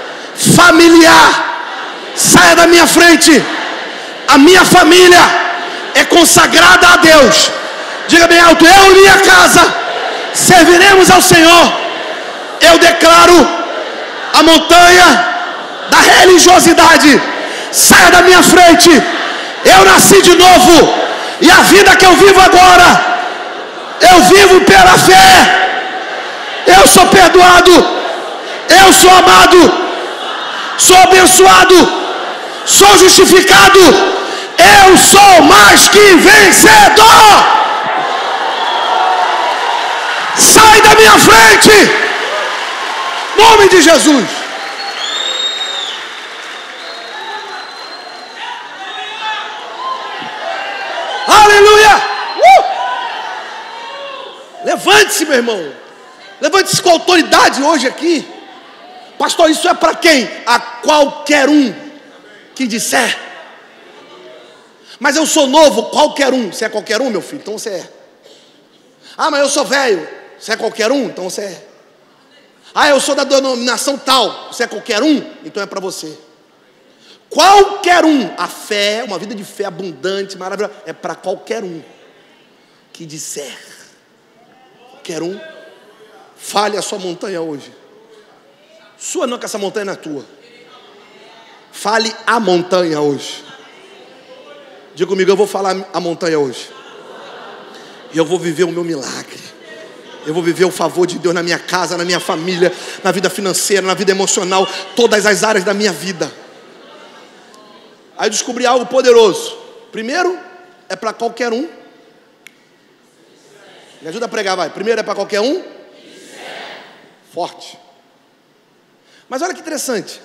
familiar. Saia da minha frente. A minha família é consagrada a Deus. Diga bem alto: eu e minha casa serviremos ao Senhor. Eu declaro a montanha da religiosidade. Saia da minha frente. Eu nasci de novo. E a vida que eu vivo agora, eu vivo pela fé. Eu sou perdoado. Eu sou amado. Sou abençoado. Sou justificado. Eu sou mais que vencedor. Sai da minha frente. Em nome de Jesus. Aleluia. Levante-se, meu irmão. Levante-se com autoridade hoje aqui. Pastor, isso é para quem? A qualquer um que disser. Mas eu sou novo, qualquer um. Você é qualquer um, meu filho? Então você é. Mas eu sou velho. Você é qualquer um? Então você é. Eu sou da denominação tal. Você é qualquer um? Então é para você. Qualquer um. A fé, uma vida de fé abundante, maravilhosa, é para qualquer um que disser. Qualquer um. Fale a sua montanha hoje. Sua não, que essa montanha não é tua. Fale a montanha hoje. Diga comigo: eu vou falar a montanha hoje. E eu vou viver o meu milagre. Eu vou viver o favor de Deus na minha casa, na minha família, na vida financeira, na vida emocional, todas as áreas da minha vida. Aí eu descobri algo poderoso. Primeiro, é para qualquer um. Me ajuda a pregar, vai. Primeiro é para qualquer um. Forte. Mas olha que interessante.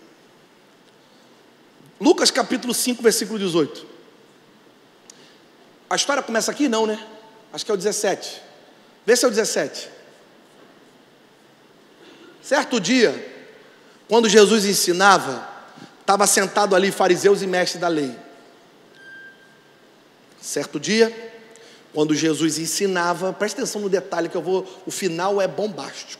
Lucas capítulo 5, versículo 18. A história começa aqui? Não, né? Acho que é o 17. Vê se é o 17. Certo dia, quando Jesus ensinava, estava sentado ali fariseus e mestres da lei. Certo dia, quando Jesus ensinava, presta atenção no detalhe que o final é bombástico.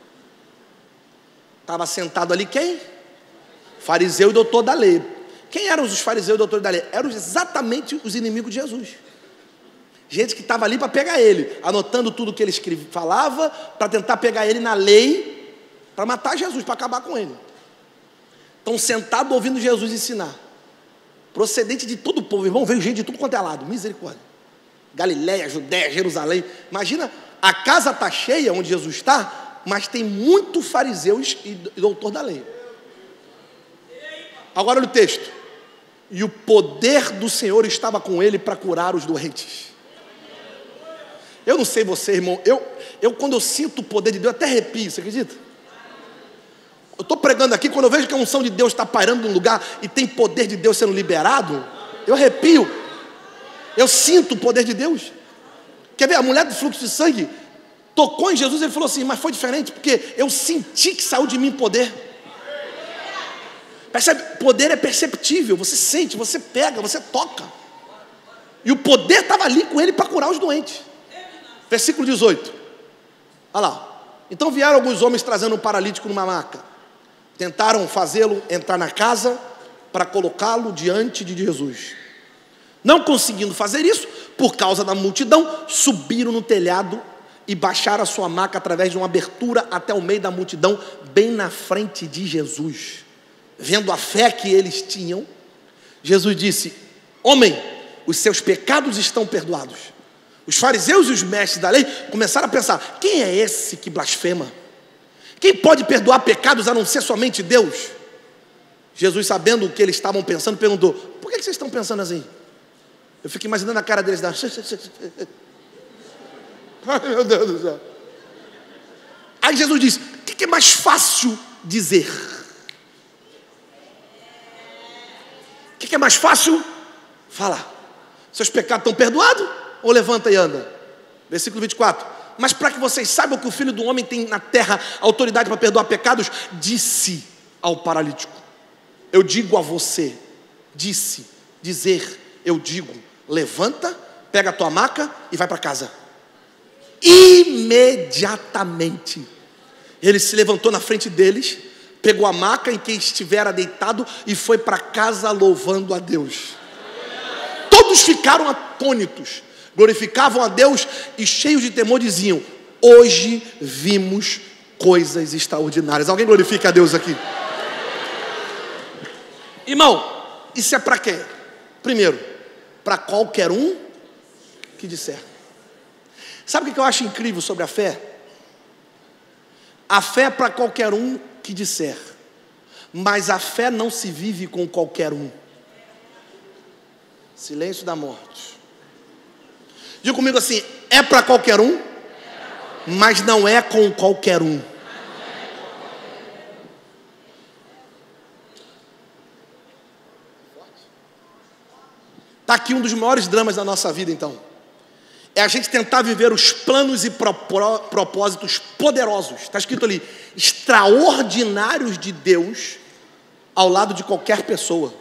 Estava sentado ali quem? Fariseu e doutor da lei. Quem eram os fariseus e doutores da lei? Eram exatamente os inimigos de Jesus. Gente que estava ali para pegar ele, anotando tudo que ele falava, para tentar pegar ele na lei, para matar Jesus, para acabar com ele. Estão sentados ouvindo Jesus ensinar. procedente de todo o povo, irmão, veio gente de tudo quanto é lado, misericórdia. Galiléia, Judéia, Jerusalém. Imagina, a casa está cheia onde Jesus está, mas tem muito fariseus e doutor da lei. Agora olha o texto. E o poder do Senhor estava com ele para curar os doentes. Eu não sei você, irmão, eu quando eu sinto o poder de Deus, até arrepio, você acredita? Eu estou pregando aqui, quando eu vejo que a unção de Deus está pairando num lugar e tem poder de Deus sendo liberado, eu arrepio. Eu sinto o poder de Deus. Quer ver, a mulher do fluxo de sangue tocou em Jesus e ele falou assim, mas foi diferente, porque eu senti que saiu de mim poder. Percebe? Poder é perceptível, você sente, você pega, você toca. E o poder estava ali com ele para curar os doentes. Versículo 18. Olha lá. Então vieram alguns homens trazendo um paralítico numa maca. Tentaram fazê-lo entrar na casa para colocá-lo diante de Jesus. Não conseguindo fazer isso, por causa da multidão, subiram no telhado e baixaram a sua maca através de uma abertura até o meio da multidão, bem na frente de Jesus. Vendo a fé que eles tinham, Jesus disse: homem, os seus pecados estão perdoados. Os fariseus e os mestres da lei começaram a pensar: quem é esse que blasfema? Quem pode perdoar pecados a não ser somente Deus? Jesus, sabendo o que eles estavam pensando, perguntou: por que vocês estão pensando assim? Eu fico imaginando a cara deles. Ai, meu Deus do céu. Aí Jesus disse: o que é mais fácil dizer? O que é mais fácil falar? Seus pecados estão perdoados? Ou levanta e anda? Versículo 24. Mas para que vocês saibam que o Filho do Homem tem na terra autoridade para perdoar pecados, disse ao paralítico: eu digo a você, eu digo, levanta, pega a tua maca e vai para casa. Imediatamente ele se levantou na frente deles, pegou a maca em que estivera deitado e foi para casa louvando a Deus. Todos ficaram atônitos, glorificavam a Deus e cheios de temor diziam: hoje vimos coisas extraordinárias. Alguém glorifica a Deus aqui? Irmão, isso é para quem? Primeiro, para qualquer um que disser. Sabe o que eu acho incrível sobre a fé? A fé é para qualquer um que disser, mas a fé não se vive com qualquer um. Silêncio da morte. Diga comigo assim: é para qualquer um, mas não é com qualquer um. Está aqui um dos maiores dramas da nossa vida, então. É a gente tentar viver os planos e propósitos poderosos, está escrito ali, extraordinários de Deus, ao lado de qualquer pessoa.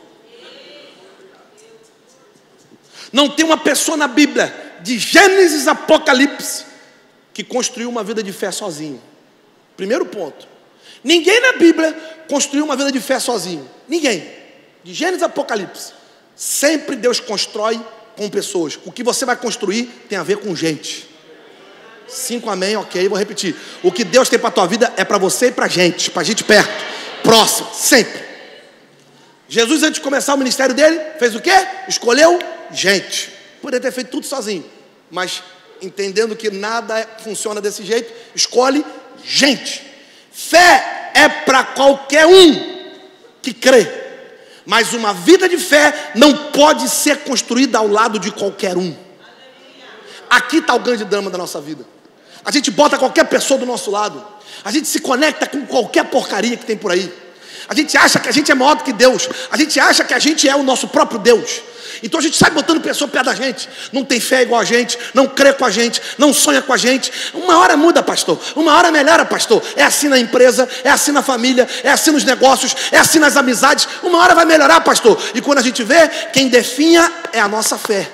Não tem uma pessoa na Bíblia, de Gênesis a Apocalipse, que construiu uma vida de fé sozinho. Primeiro ponto. Ninguém na Bíblia construiu uma vida de fé sozinho. Ninguém. De Gênesis a Apocalipse. Sempre Deus constrói com pessoas. O que você vai construir tem a ver com gente. 5 amém, ok, vou repetir. O que Deus tem para a tua vida é para você e para gente perto, próximo, sempre. Jesus, antes de começar o ministério dele, fez o quê? Escolheu gente. Poderia ter feito tudo sozinho, mas entendendo que nada funciona desse jeito, escolhe gente. Fé é para qualquer um que crê. Mas uma vida de fé não pode ser construída ao lado de qualquer um. Aqui está o grande drama da nossa vida. A gente bota qualquer pessoa do nosso lado. A gente se conecta com qualquer porcaria que tem por aí. A gente acha que a gente é maior do que Deus. A gente acha que a gente é o nosso próprio Deus. Então a gente sai botando pessoa perto da gente. Não tem fé igual a gente, não crê com a gente, não sonha com a gente. Uma hora muda, pastor. Uma hora melhora, pastor. É assim na empresa, é assim na família, é assim nos negócios, é assim nas amizades. Uma hora vai melhorar, pastor. E quando a gente vê, quem definha é a nossa fé.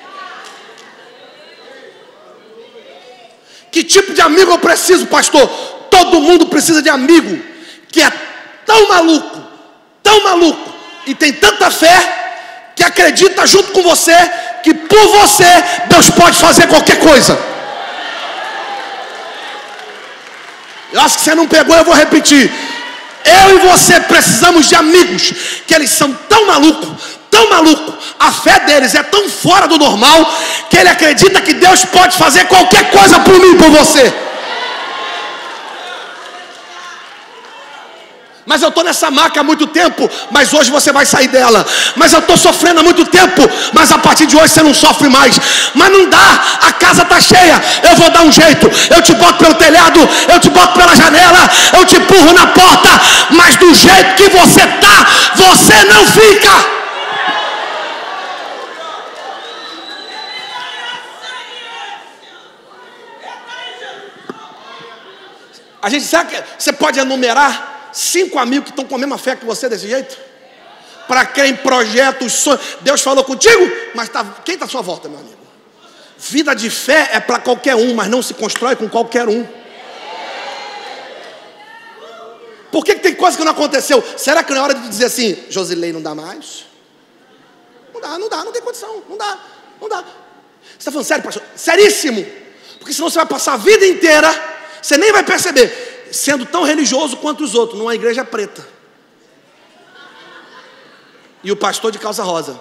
Que tipo de amigo eu preciso, pastor? Todo mundo precisa de amigo que é tão maluco, e tem tanta fé que acredita junto com você que por você Deus pode fazer qualquer coisa. Eu acho que você não pegou, eu vou repetir. Eu e você precisamos de amigos que eles são tão malucos, tão maluco, a fé deles é tão fora do normal, que ele acredita que Deus pode fazer qualquer coisa por mim, por você. Mas eu estou nessa maca há muito tempo, mas hoje você vai sair dela. Mas eu estou sofrendo há muito tempo, mas a partir de hoje você não sofre mais. Mas não dá, a casa está cheia, eu vou dar um jeito. Eu te boto pelo telhado, eu te boto pela janela, eu te empurro na porta. Mas do jeito que você está, você não fica. A gente sabe que você pode enumerar 5 amigos que estão com a mesma fé que você desse jeito? Para quem projetos, sonhos. Deus falou contigo, mas quem está à sua volta, meu amigo? Vida de fé é para qualquer um, mas não se constrói com qualquer um. Por que tem coisa que não aconteceu? Será que não é hora de dizer assim, Josilei, não dá mais? Não tem condição, não dá. Você está falando sério, pastor? Seríssimo. Porque senão você vai passar a vida inteira, você nem vai perceber, sendo tão religioso quanto os outros, numa igreja preta. E o pastor de calça rosa.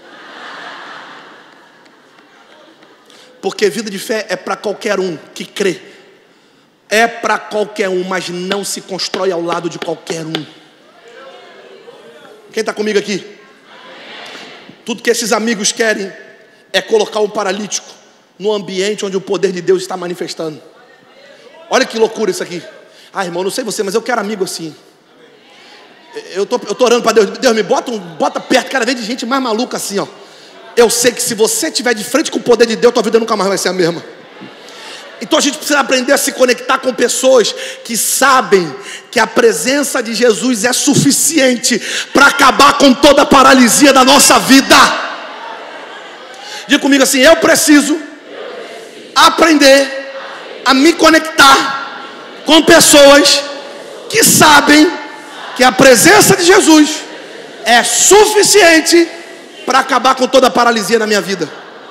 Porque vida de fé é para qualquer um que crê. É para qualquer um, mas não se constrói ao lado de qualquer um. Quem está comigo aqui? Tudo que esses amigos querem é colocar um paralítico no ambiente onde o poder de Deus está manifestando. Olha que loucura isso aqui. Ah, irmão, não sei você, mas eu quero amigo assim. Eu tô orando para Deus. Deus, me bota perto cada vez de gente mais maluca assim, ó. Eu sei que se você estiver de frente com o poder de Deus, tua vida nunca mais vai ser a mesma. Então a gente precisa aprender a se conectar com pessoas que sabem que a presença de Jesus é suficiente para acabar com toda a paralisia da nossa vida. Diga comigo assim, eu preciso aprender a me conectar com pessoas que sabem que a presença de Jesus é suficiente para acabar com toda a paralisia na minha vida.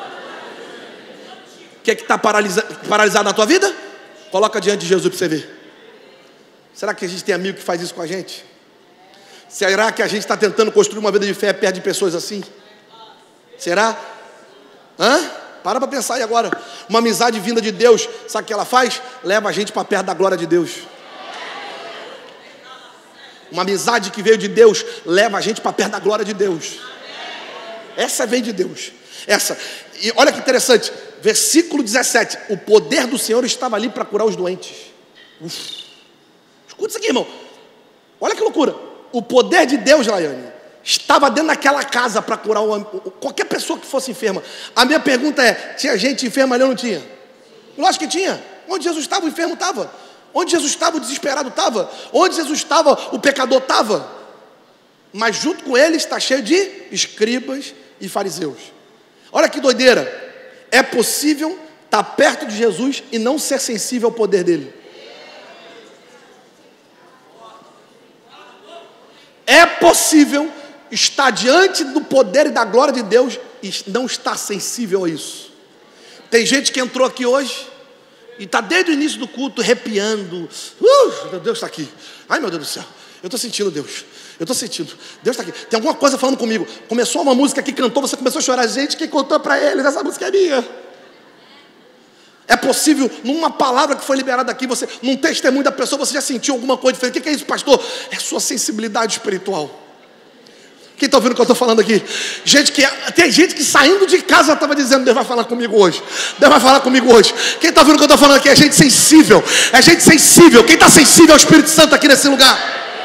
O que é que está paralisado na tua vida? Coloca diante de Jesus para você ver. Será que a gente tem amigo que faz isso com a gente? Será que a gente está tentando construir uma vida de fé perto de pessoas assim? Será? Para pensar aí agora. Uma amizade vinda de Deus, sabe o que ela faz? Leva a gente para perto da glória de Deus. Uma amizade que veio de Deus leva a gente para perto da glória de Deus. Essa vem de Deus. Essa. E olha que interessante, versículo 17. O poder do Senhor estava ali para curar os doentes. Escuta isso aqui, irmão. Olha que loucura. O poder de Deus, Laiane, estava dentro daquela casa para curar qualquer pessoa que fosse enferma. A minha pergunta é, tinha gente enferma ali ou não tinha? Lógico que tinha. Onde Jesus estava, o enfermo estava. Onde Jesus estava, o desesperado estava. Onde Jesus estava, o pecador estava. Mas junto com ele está cheio de escribas e fariseus. Olha que doideira. É possível estar perto de Jesus e não ser sensível ao poder dele. É possível estar diante do poder e da glória de Deus e não estar sensível a isso. Tem gente que entrou aqui hoje e está desde o início do culto arrepiando. Meu Deus está aqui. Ai, meu Deus do céu, eu estou sentindo Deus. Eu estou sentindo, Deus está aqui. Tem alguma coisa falando comigo. Começou uma música que cantou, você começou a chorar. Gente, quem contou para eles? Essa música é minha. É possível, numa palavra que foi liberada aqui, você, num testemunho da pessoa, você já sentiu alguma coisa diferente. O que é isso, pastor? É sua sensibilidade espiritual. Quem está ouvindo o que eu estou falando aqui? Tem gente que saindo de casa estava dizendo, Deus vai falar comigo hoje. Deus vai falar comigo hoje. Quem está ouvindo o que eu estou falando aqui? É gente sensível. É gente sensível. Quem está sensível ao Espírito Santo aqui nesse lugar?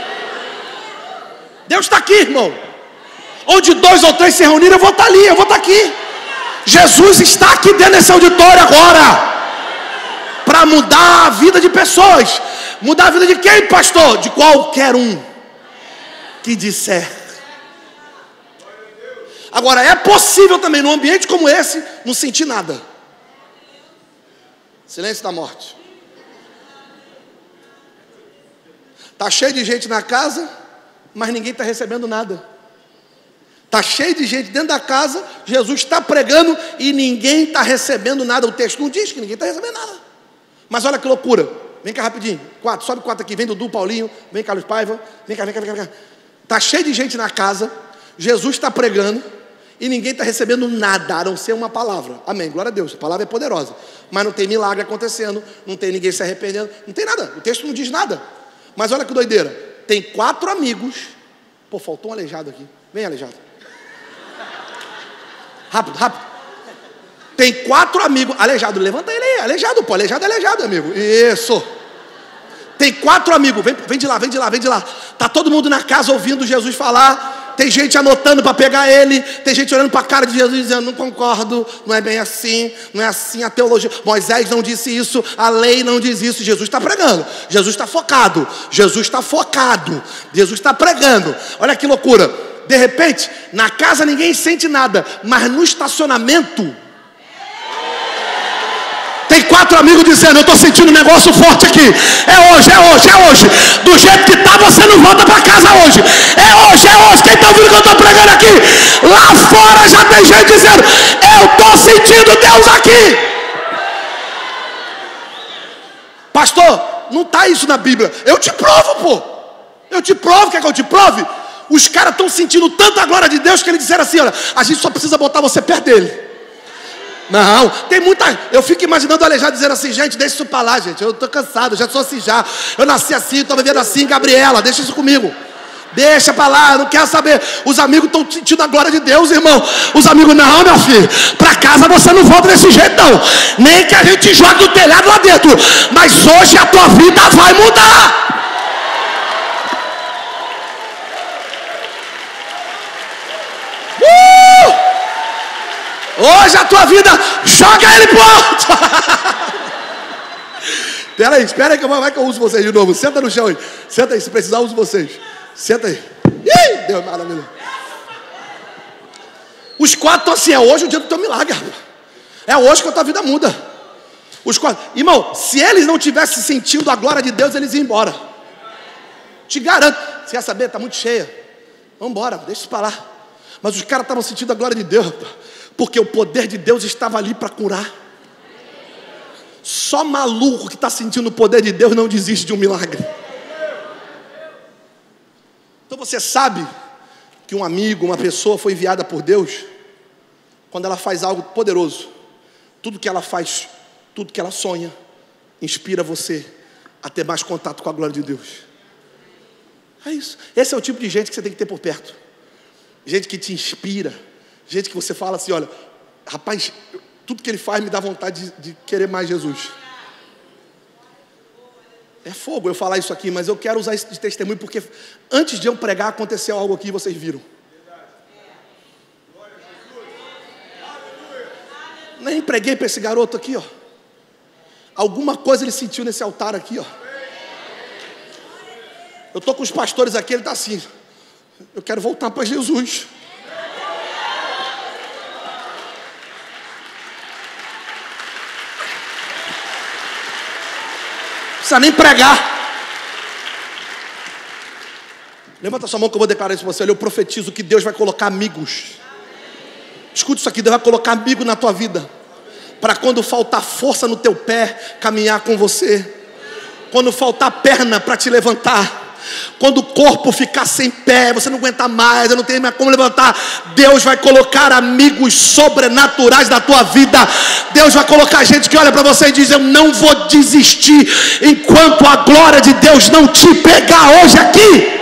Deus está aqui, irmão. Onde 2 ou 3 se reunirem, eu vou estar ali, eu vou estar aqui. Jesus está aqui dentro desse auditório agora. Para mudar a vida de pessoas. Mudar a vida de quem, pastor? De qualquer um que disser. Agora, é possível também, num ambiente como esse, não sentir nada. Silêncio da morte. Está cheio de gente na casa, mas ninguém está recebendo nada. Está cheio de gente dentro da casa, Jesus está pregando e ninguém está recebendo nada. O texto não diz que ninguém está recebendo nada. Mas olha que loucura. Vem cá rapidinho. 4, sobe 4 aqui. Vem Dudu, Paulinho. Vem Carlos Paiva. Vem cá. Está cheio de gente na casa. Jesus está pregando e ninguém está recebendo nada, a não ser uma palavra. Amém, glória a Deus, a palavra é poderosa. Mas não tem milagre acontecendo, não tem ninguém se arrependendo, não tem nada, o texto não diz nada. Mas olha que doideira, tem 4 amigos. Pô, faltou um aleijado aqui. Vem, aleijado. Rápido, rápido. Tem 4 amigos. Aleijado, levanta ele aí. Aleijado, pô, aleijado é aleijado, amigo. Isso. Tem 4 amigos. Vem de lá, vem de lá, vem de lá. Tá todo mundo na casa ouvindo Jesus falar. Tem gente anotando para pegar ele. Tem gente olhando para a cara de Jesus dizendo: não concordo, não é bem assim, não é assim a teologia. Moisés não disse isso, a lei não diz isso. Jesus está pregando, Jesus está focado, Jesus está focado, Jesus está pregando. Olha que loucura. De repente, na casa ninguém sente nada, mas no estacionamento tem 4 amigos dizendo: eu estou sentindo um negócio forte aqui. É hoje, é hoje, é hoje. Do jeito que está, você não volta para casa hoje. É hoje, é hoje. Quem está ouvindo o que eu estou pregando aqui? Lá fora já tem gente dizendo: eu estou sentindo Deus aqui. Pastor, não está isso na Bíblia. Eu te provo, pô. Eu te provo, quer que eu te prove? Os caras estão sentindo tanta glória de Deus que eles disseram assim: olha, a gente só precisa botar você perto dele. Não, tem muita. Eu fico imaginando o aleijado dizendo assim: gente, deixa isso pra lá, gente. Eu tô cansado, já sou assim já. Eu nasci assim, tô vivendo assim, Gabriela, deixa isso comigo. Deixa pra lá, eu não quero saber. Os amigos estão sentindo a glória de Deus, irmão. Os amigos: não, meu filho, pra casa você não volta desse jeito, não. Nem que a gente jogue do telhado lá dentro. Mas hoje a tua vida vai mudar. Hoje a tua vida, joga ele pro alto. Espera aí que eu uso vocês de novo. Senta no chão aí. Senta aí, se precisar eu uso vocês. Senta aí. Ih, Deus, maravilha. Os 4 estão assim: é hoje o dia do teu milagre, rapaz. É hoje que a tua vida muda. Os 4, irmão, se eles não tivessem sentindo a glória de Deus, eles iam embora. Te garanto. Você quer saber? Está muito cheia. Vamos embora, deixa isso para lá. Mas os caras estavam sentindo a glória de Deus, rapaz. Porque o poder de Deus estava ali para curar. Só maluco que está sentindo o poder de Deus não desiste de um milagre. Então você sabe que um amigo, uma pessoa foi enviada por Deus quando ela faz algo poderoso. Tudo que ela faz, tudo que ela sonha, inspira você a ter mais contato com a glória de Deus. É isso. Esse é o tipo de gente que você tem que ter por perto. Gente que te inspira. Gente que você fala assim: olha, rapaz, tudo que ele faz me dá vontade de querer mais Jesus. É fogo eu falar isso aqui, mas eu quero usar isso de testemunho, porque antes de eu pregar aconteceu algo aqui e vocês viram. Nem preguei para esse garoto aqui, ó. Alguma coisa ele sentiu nesse altar aqui, ó. Eu estou com os pastores aqui, ele está assim: eu quero voltar para Jesus. Não precisa nem pregar. Levanta sua mão que eu vou declarar isso para você. Olha, eu profetizo que Deus vai colocar amigos. Escuta isso aqui: Deus vai colocar amigo na tua vida, para quando faltar força no teu pé, caminhar com você. Quando faltar perna para te levantar. Quando o corpo ficar sem pé, você não aguentar mais, eu não tenho mais como levantar, Deus vai colocar amigos sobrenaturais na tua vida. Deus vai colocar gente que olha para você e diz: eu não vou desistir enquanto a glória de Deus não te pegar hoje aqui.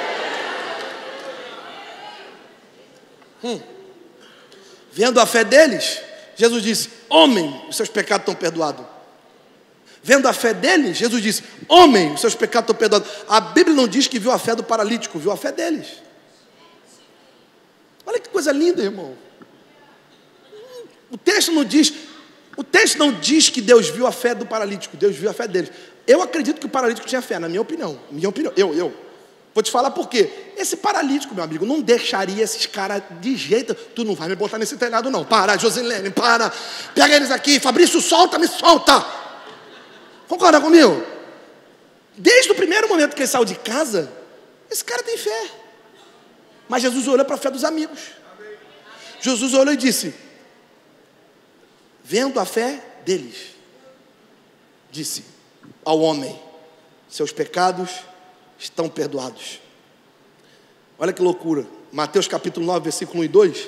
Vendo a fé deles, Jesus disse: homem, os seus pecados estão perdoados. Vendo a fé deles, Jesus disse: homem, os seus pecados estão perdoados. A Bíblia não diz que viu a fé do paralítico, viu a fé deles. Olha que coisa linda, irmão. O texto não diz que Deus viu a fé do paralítico, Deus viu a fé deles. Eu acredito que o paralítico tinha fé, na minha opinião. Eu vou te falar por quê. Esse paralítico, meu amigo, não deixaria esses caras de jeito. Tu não vai me botar nesse telhado não. Para, Josilene, para. Pega eles aqui. Fabrício, solta, me solta. Concorda comigo? Desde o primeiro momento que ele saiu de casa, esse cara tem fé. Mas Jesus olhou para a fé dos amigos. Jesus olhou e disse: vendo a fé deles, disse ao homem: seus pecados estão perdoados. Olha que loucura. Mateus capítulo 9, versículo 1 e 2.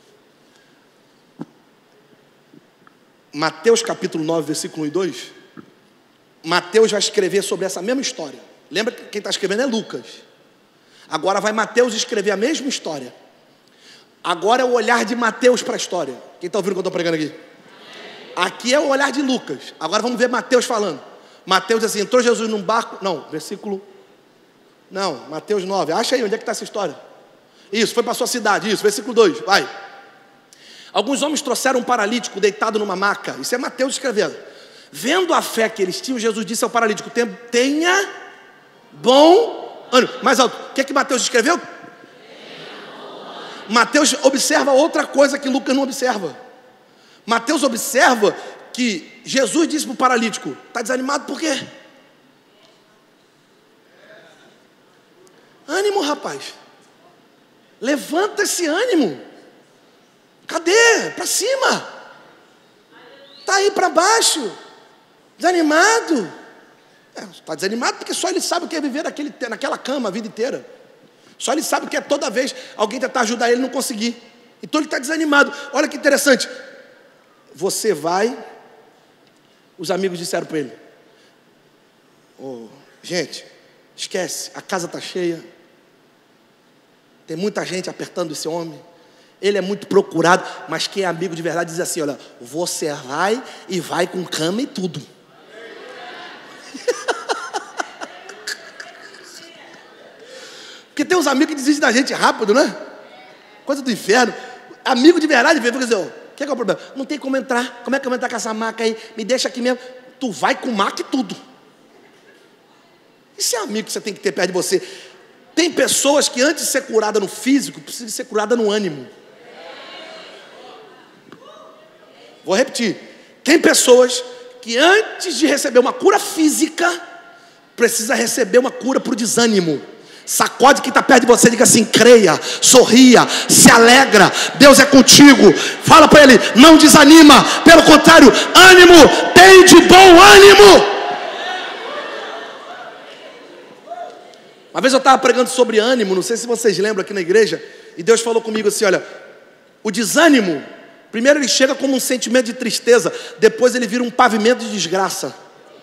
Mateus capítulo 9, versículo 1 e 2. Mateus vai escrever sobre essa mesma história. Lembra que quem está escrevendo é Lucas. Agora vai Mateus escrever a mesma história. Agora é o olhar de Mateus para a história. Quem está ouvindo o que eu estou pregando aqui? Aqui é o olhar de Lucas. Agora vamos ver Mateus falando. Mateus diz assim, entrou Jesus num barco. Não, versículo... Não, Mateus 9. Acha aí, onde é que está essa história? Isso, foi para a sua cidade. Isso, versículo 2, vai. Alguns homens trouxeram um paralítico deitado numa maca. Isso é Mateus escrevendo. Vendo a fé que eles tinham, Jesus disse ao paralítico, tenha bom ânimo. Mais alto, o que é que Mateus escreveu? Mateus observa outra coisa que Lucas não observa. Mateus observa que Jesus disse para o paralítico, está desanimado por quê? Ânimo, rapaz. Levanta esse ânimo. Cadê? Para cima. Está aí para baixo. Desanimado. Está desanimado porque só ele sabe o que é viver naquela cama a vida inteira. Só ele sabe o que é toda vez alguém tentar ajudar ele e não conseguir. Então ele está desanimado. Olha que interessante. Você vai. Os amigos disseram para ele, gente, esquece, a casa está cheia. Tem muita gente apertando esse homem. Ele é muito procurado. Mas quem é amigo de verdade diz assim, olha, você vai e vai com cama e tudo. Porque tem uns amigos que desistem da gente rápido, né? Coisa do inferno. Amigo de verdade, fica dizer, o que é o problema? Não tem como entrar. Como é que eu vou entrar com essa maca aí? Me deixa aqui mesmo. Tu vai com maca e tudo. Isso é amigo que você tem que ter perto de você. Tem pessoas que antes de ser curada no físico, precisam ser curada no ânimo. Vou repetir. Tem pessoas que antes de receber uma cura física, precisa receber uma cura para o desânimo. Sacode quem está perto de você, diga assim, creia, sorria, se alegra, Deus é contigo. Fala para ele, não desanima, pelo contrário, ânimo, tem de bom ânimo. Uma vez eu estava pregando sobre ânimo, não sei se vocês lembram aqui na igreja, e Deus falou comigo assim, olha, o desânimo, primeiro ele chega como um sentimento de tristeza, depois ele vira um pavimento de desgraça.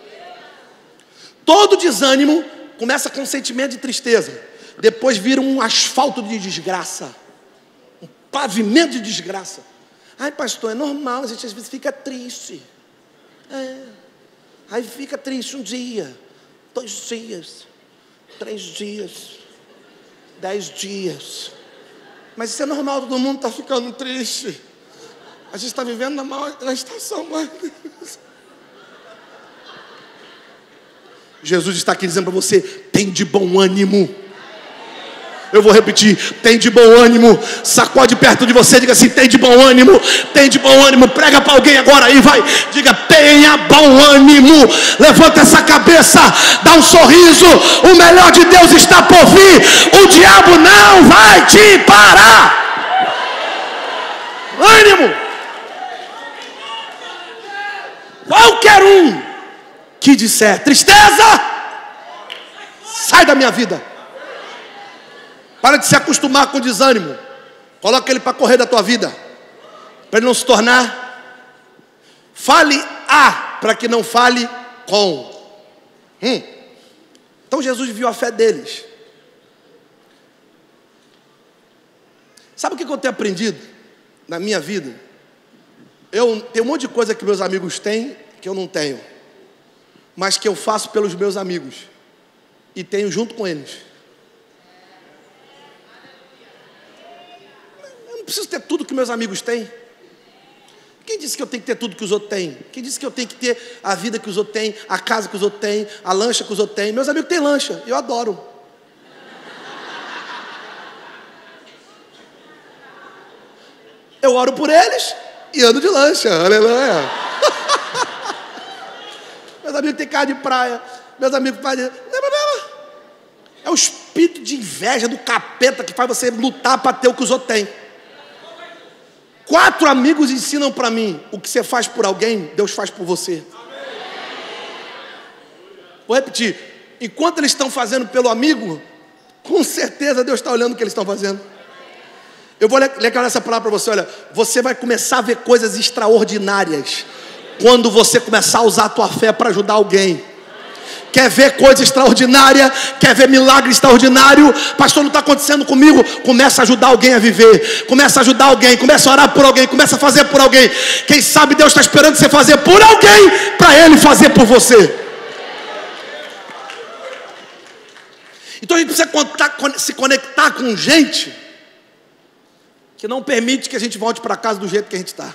Todo desânimo começa com um sentimento de tristeza, depois vira um asfalto de desgraça, um pavimento de desgraça. Ai pastor, é normal, a gente às vezes fica triste. Aí fica triste um dia, 2 dias, 3 dias, 10 dias. Mas isso é normal, todo mundo está ficando triste. A gente está vivendo na estação mais. Jesus está aqui dizendo para você, tem de bom ânimo. Eu vou repetir, tem de bom ânimo. Sacode perto de você, diga assim, tem de bom ânimo. Tem de bom ânimo, prega para alguém agora aí, vai. Diga, tenha bom ânimo. Levanta essa cabeça, dá um sorriso. O melhor de Deus está por vir. O diabo não vai te parar. Ânimo. Qualquer um que disser tristeza, sai da minha vida. Para de se acostumar com desânimo. Coloca ele para correr da tua vida, para ele não se tornar. Fale a, para que não fale com. Então Jesus viu a fé deles. Sabe o que eu tenho aprendido na minha vida? Eu tenho um monte de coisa que meus amigos têm que eu não tenho, mas que eu faço pelos meus amigos e tenho junto com eles. Eu não preciso ter tudo que meus amigos têm. Quem disse que eu tenho que ter tudo que os outros têm? Quem disse que eu tenho que ter a vida que os outros têm, a casa que os outros têm, a lancha que os outros têm? Meus amigos têm lancha, eu adoro. Eu oro por eles e ando de lancha, aleluia. Meus amigos têm casa de praia, meus amigos fazem. Não é problema. É o espírito de inveja do capeta que faz você lutar para ter o que os outros têm. 4 amigos ensinam para mim: o que você faz por alguém, Deus faz por você. Vou repetir: enquanto eles estão fazendo pelo amigo, com certeza Deus está olhando o que eles estão fazendo. Eu vou ler essa palavra para você. Olha, você vai começar a ver coisas extraordinárias quando você começar a usar a tua fé para ajudar alguém. Quer ver coisa extraordinária? Quer ver milagre extraordinário? Pastor, não está acontecendo comigo. Começa a ajudar alguém a viver. Começa a ajudar alguém. Começa a orar por alguém. Começa a fazer por alguém. Quem sabe Deus está esperando você fazer por alguém para Ele fazer por você. Então a gente precisa se conectar com gente que não permite que a gente volte para casa do jeito que a gente está.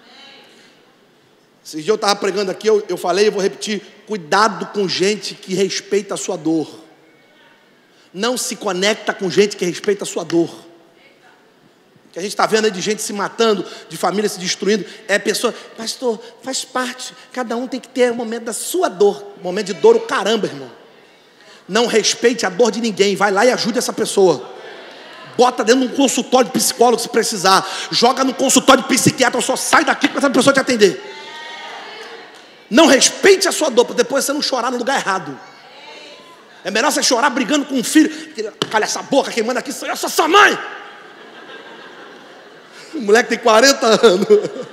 Esse dia eu estava pregando aqui, eu falei, eu vou repetir: cuidado com gente que respeita a sua dor. Não se conecta com gente que respeita a sua dor. O que a gente está vendo aí de gente se matando, de família se destruindo, é pessoa, pastor, faz parte, cada um tem que ter um momento da sua dor. Momento de dor, o caramba, irmão. Não respeite a dor de ninguém, vai lá e ajude essa pessoa. Bota dentro de um consultório de psicólogo se precisar. Joga no consultório de psiquiatra, só sai daqui para essa pessoa te atender. Não respeite a sua dor, para depois você não chorar no lugar errado. É melhor você chorar brigando com um filho. Calha essa boca, quem manda aqui sou eu, sou sua mãe. O moleque tem 40 anos.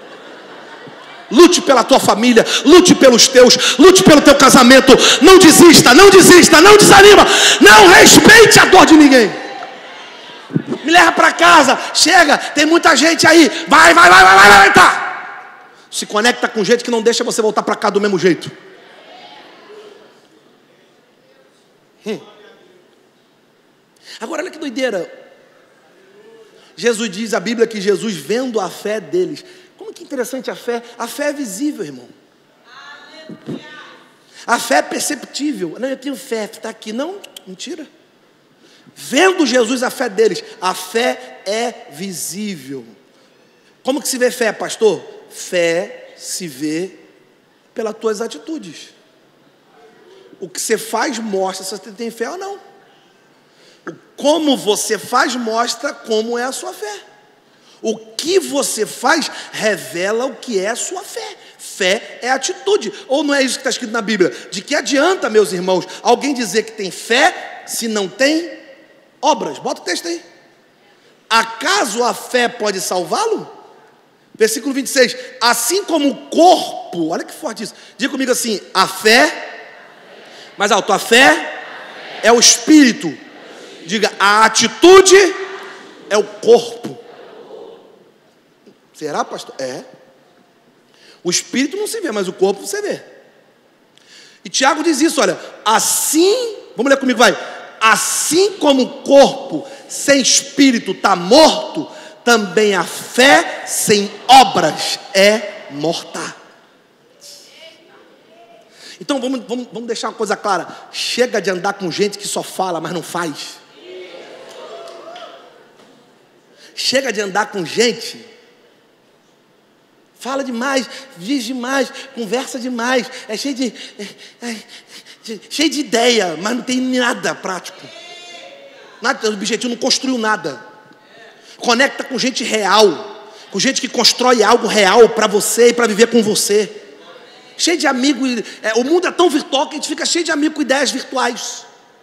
Lute pela tua família, lute pelos teus, lute pelo teu casamento. Não desista, não desista, não desanima. Não respeite a dor de ninguém. Me leva para casa, chega, tem muita gente aí. Vai, tá. Se conecta com gente que não deixa você voltar para cá do mesmo jeito. Agora olha que doideira. Jesus diz, a Bíblia, que Jesus, vendo a fé deles. Como que interessante a fé. A fé é visível, irmão. A fé é perceptível. Não, eu tenho fé, está aqui. Não, mentira. Vendo Jesus a fé deles. A fé é visível. Como que se vê fé, pastor? Fé se vê pelas tuas atitudes. O que você faz mostra se você tem fé ou não. Como você faz mostra como é a sua fé. O que você faz revela o que é a sua fé. Fé é atitude. Ou não é isso que está escrito na Bíblia? De que adianta, meus irmãos, alguém dizer que tem fé se não tem obras? Bota o texto aí. Acaso a fé pode salvá-lo? Versículo 26. Assim como o corpo, olha que forte isso. Diga comigo assim: a fé, mais alto, a fé é o espírito. Diga, a atitude é o corpo. Será, pastor? É. O espírito não se vê, mas o corpo você vê. E Tiago diz isso, olha, assim, vamos ler comigo, vai. Assim como o corpo sem espírito está morto, também a fé sem obras é morta. Então vamos deixar uma coisa clara. Chega de andar com gente que só fala, mas não faz. Chega de andar com gente, fala demais, diz demais, conversa demais, é cheio de ideia, mas não tem nada prático. Nada, o objetivo não construiu nada. Conecta com gente real, com gente que constrói algo real para você e para viver com você. Cheio de amigos, o mundo é tão virtual que a gente fica cheio de amigos com ideias virtuais.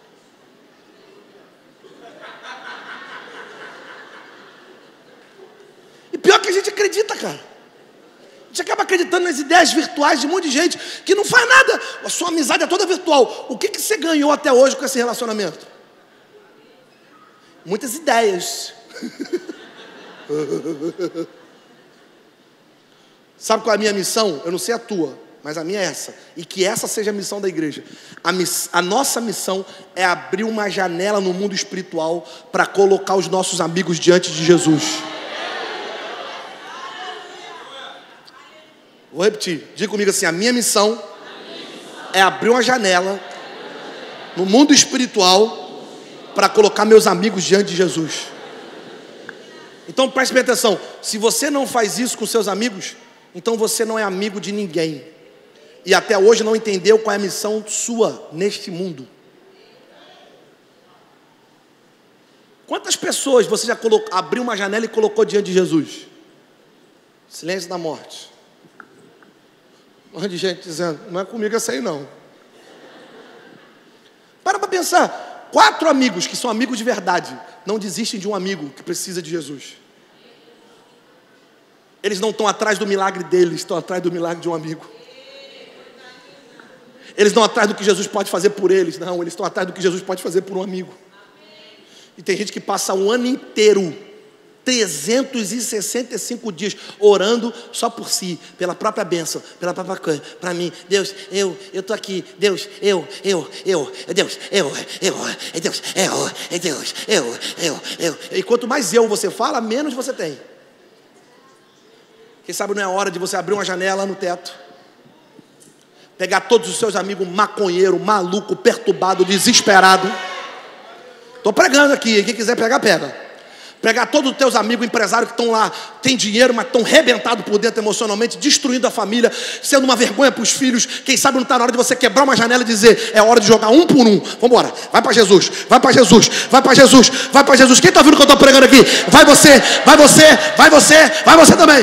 E pior que a gente acredita, cara. A gente acaba acreditando nas ideias virtuais de um monte de gente que não faz nada. A sua amizade é toda virtual. O que você ganhou até hoje com esse relacionamento? Muitas ideias. Sabe qual é a minha missão? Eu não sei a tua, mas a minha é essa. E que essa seja a missão da igreja. A nossa missão é abrir uma janela no mundo espiritual para colocar os nossos amigos diante de Jesus. Vou repetir, diga comigo assim: a minha missão é abrir uma janela no mundo espiritual para colocar meus amigos diante de Jesus. Então preste bem atenção, se você não faz isso com seus amigos, então você não é amigo de ninguém. E até hoje não entendeu qual é a missão sua neste mundo. Quantas pessoas você já abriu uma janela e colocou diante de Jesus? Silêncio da morte. Um monte de gente dizendo, não é comigo essa aí não. Para pensar, 4 amigos que são amigos de verdade não desistem de um amigo que precisa de Jesus. Eles não estão atrás do milagre deles, estão atrás do milagre de um amigo. Eles não estão atrás do que Jesus pode fazer por eles, não, eles estão atrás do que Jesus pode fazer por um amigo. E tem gente que passa o ano inteiro, 365 dias, orando só por si, pela própria bênção, pela própria coisa, para mim. Deus, eu estou aqui. Deus, Deus, E quanto mais você fala, menos você tem. Quem sabe não é hora de você abrir uma janela no teto, pegar todos os seus amigos maconheiro, maluco, perturbado, desesperado. Estou pregando aqui, quem quiser pegar, pega. Pegar todos os teus amigos empresários que estão lá, tem dinheiro, mas estão rebentados por dentro emocionalmente, destruindo a família, sendo uma vergonha para os filhos. Quem sabe não está na hora de você quebrar uma janela e dizer, é hora de jogar um por um. Vamos embora, vai para Jesus, vai para Jesus, vai para Jesus, vai para Jesus. Quem está ouvindo o que eu estou pregando aqui? Vai você, vai você, vai você, vai você também.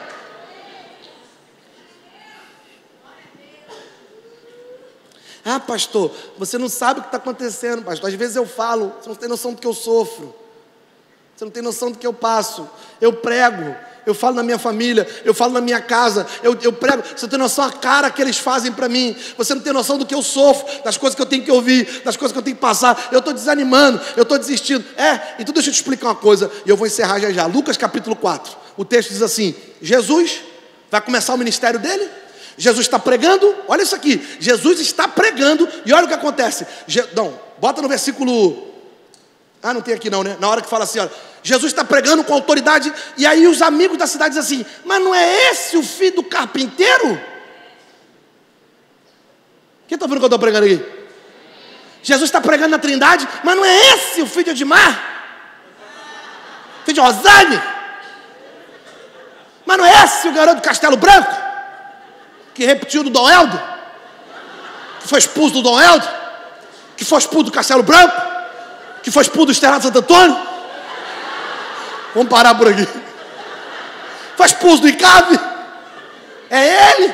Ah, pastor, você não sabe o que está acontecendo, pastor. Às vezes eu falo, você não tem noção do que eu sofro. Você não tem noção do que eu passo. Eu prego, eu falo na minha família, eu falo na minha casa, eu prego. Você não tem noção da cara que eles fazem para mim. Você não tem noção do que eu sofro, das coisas que eu tenho que ouvir, das coisas que eu tenho que passar. Eu estou desanimando, eu estou desistindo. Então deixa eu te explicar uma coisa, e eu vou encerrar já já. Lucas capítulo 4, o texto diz assim, Jesus vai começar o ministério dele. Jesus está pregando, olha isso aqui, Jesus está pregando, e olha o que acontece, não, bota no versículo, não tem aqui não, né? Na hora que fala assim, olha, Jesus está pregando com autoridade, e aí os amigos da cidade dizem assim, mas não é esse o filho do carpinteiro? Quem está vendo o que eu estou pregando aqui? Jesus está pregando na Trindade, mas não é esse o filho de Edmar? Filho de Rosane? Mas não é esse o garoto do Castelo Branco? Que repetiu do Dom Helder, que foi expulso do Dom Helder, que foi expulso do Castelo Branco, que foi expulso do Esterado Santo Antônio. Vamos parar por aqui. Foi expulso do ICAB. É ele.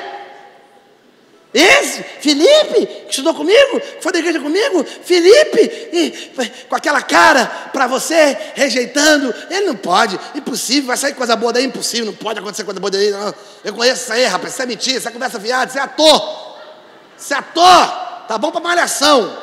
Esse, Felipe, que estudou comigo, que foi da igreja comigo, Felipe, com aquela cara para você, rejeitando, ele não pode, impossível, vai sair coisa boa daí, impossível, não pode acontecer coisa boa daí, não. Eu conheço isso aí, rapaz, isso é mentira, isso é conversa fiada, isso é ator, tá bom para malhação.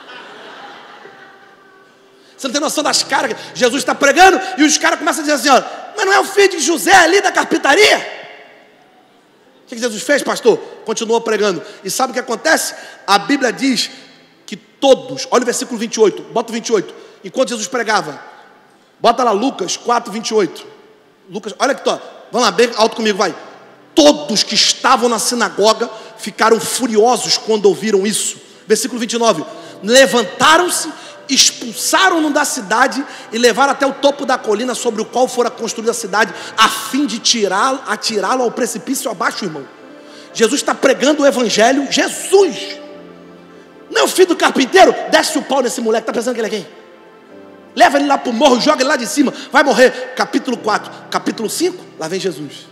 Você não tem noção das caras, Jesus está pregando, e os caras começam a dizer assim, ó, mas não é o filho de José ali da carpintaria? O que Jesus fez, pastor? Continuou pregando. E sabe o que acontece? A Bíblia diz que todos, olha o versículo 28, bota o 28. Enquanto Jesus pregava, bota lá Lucas 4, 28. Lucas, olha aqui, vamos lá, bem alto comigo, vai. Todos que estavam na sinagoga ficaram furiosos quando ouviram isso. Versículo 29. Levantaram-se, expulsaram-no da cidade e levaram até o topo da colina sobre o qual fora construída a cidade, a fim de atirá-lo ao precipício abaixo, irmão. Jesus está pregando o evangelho. Jesus não é o filho do carpinteiro? Desce o pau nesse moleque, está pensando que ele é quem? Leva ele lá para o morro, joga ele lá de cima, vai morrer. Capítulo 4, capítulo 5, lá vem Jesus.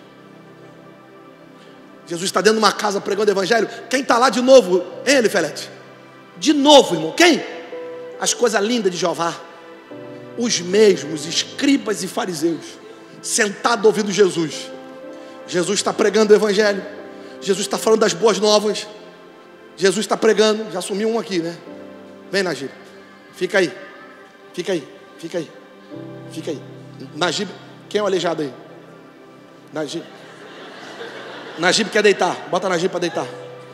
Jesus está dentro de uma casa pregando o evangelho. Quem está lá de novo? Ele, Felete. De novo, irmão, quem? As coisas lindas de Jeová, os mesmos escribas e fariseus, sentados ouvindo Jesus. Jesus está pregando o evangelho, Jesus está falando das boas novas, Jesus está pregando. Já sumiu um aqui, né? Vem, Najib, fica aí, fica aí, fica aí, fica aí. Najib, quem é o aleijado aí? Najib quer deitar, bota Najib para deitar.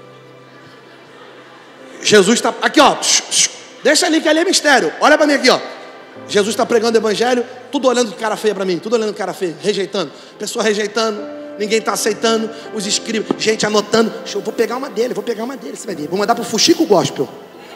Jesus está, aqui ó, deixa ali que ali é mistério. Olha para mim aqui, ó. Jesus está pregando o evangelho, tudo olhando de cara feia para mim, tudo olhando de cara feia, rejeitando. Pessoa rejeitando, ninguém está aceitando. Os escribas, gente anotando. Eu vou pegar uma dele, você vai ver. Vou mandar para o Fuxico Gospel.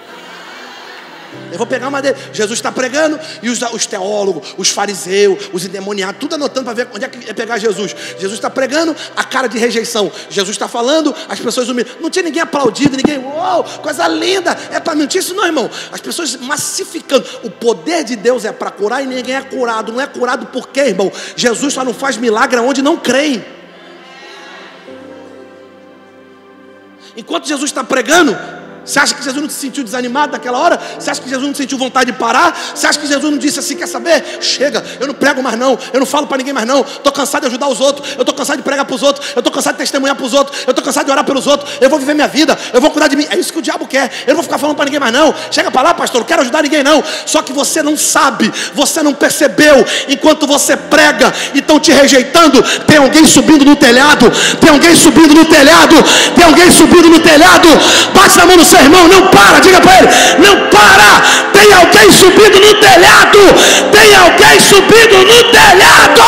Eu vou pegar uma dele. Jesus está pregando e os teólogos, os fariseus, os endemoniados, tudo anotando para ver onde é que ia pegar Jesus. Jesus está pregando, a cara de rejeição. Jesus está falando, as pessoas humilham. Não tinha ninguém aplaudido, ninguém, uou, coisa linda. É para mentir isso não, irmão. As pessoas massificando. O poder de Deus é para curar e ninguém é curado. Não é curado por quê, irmão? Jesus só não faz milagre onde não creem. Enquanto Jesus está pregando, Você acha que Jesus não se sentiu desanimado naquela hora? Você acha que Jesus não sentiu vontade de parar? Você acha que Jesus não disse assim, quer saber? Chega, eu não prego mais não, eu não falo para ninguém mais não. Estou cansado de ajudar os outros, eu estou cansado de pregar para os outros, eu estou cansado de testemunhar para os outros, eu estou cansado de orar pelos outros, eu vou viver minha vida, eu vou cuidar de mim. É isso que o diabo quer. Eu não vou ficar falando para ninguém mais não. Chega para lá, pastor, não quero ajudar ninguém não. Só que você não sabe, você não percebeu. Enquanto você prega e estão te rejeitando, tem alguém subindo no telhado, tem alguém subindo no telhado, tem alguém subindo no telhado. Bate na mão no seu irmão, não para, diga para ele, não para, tem alguém subindo no telhado, tem alguém subindo no telhado.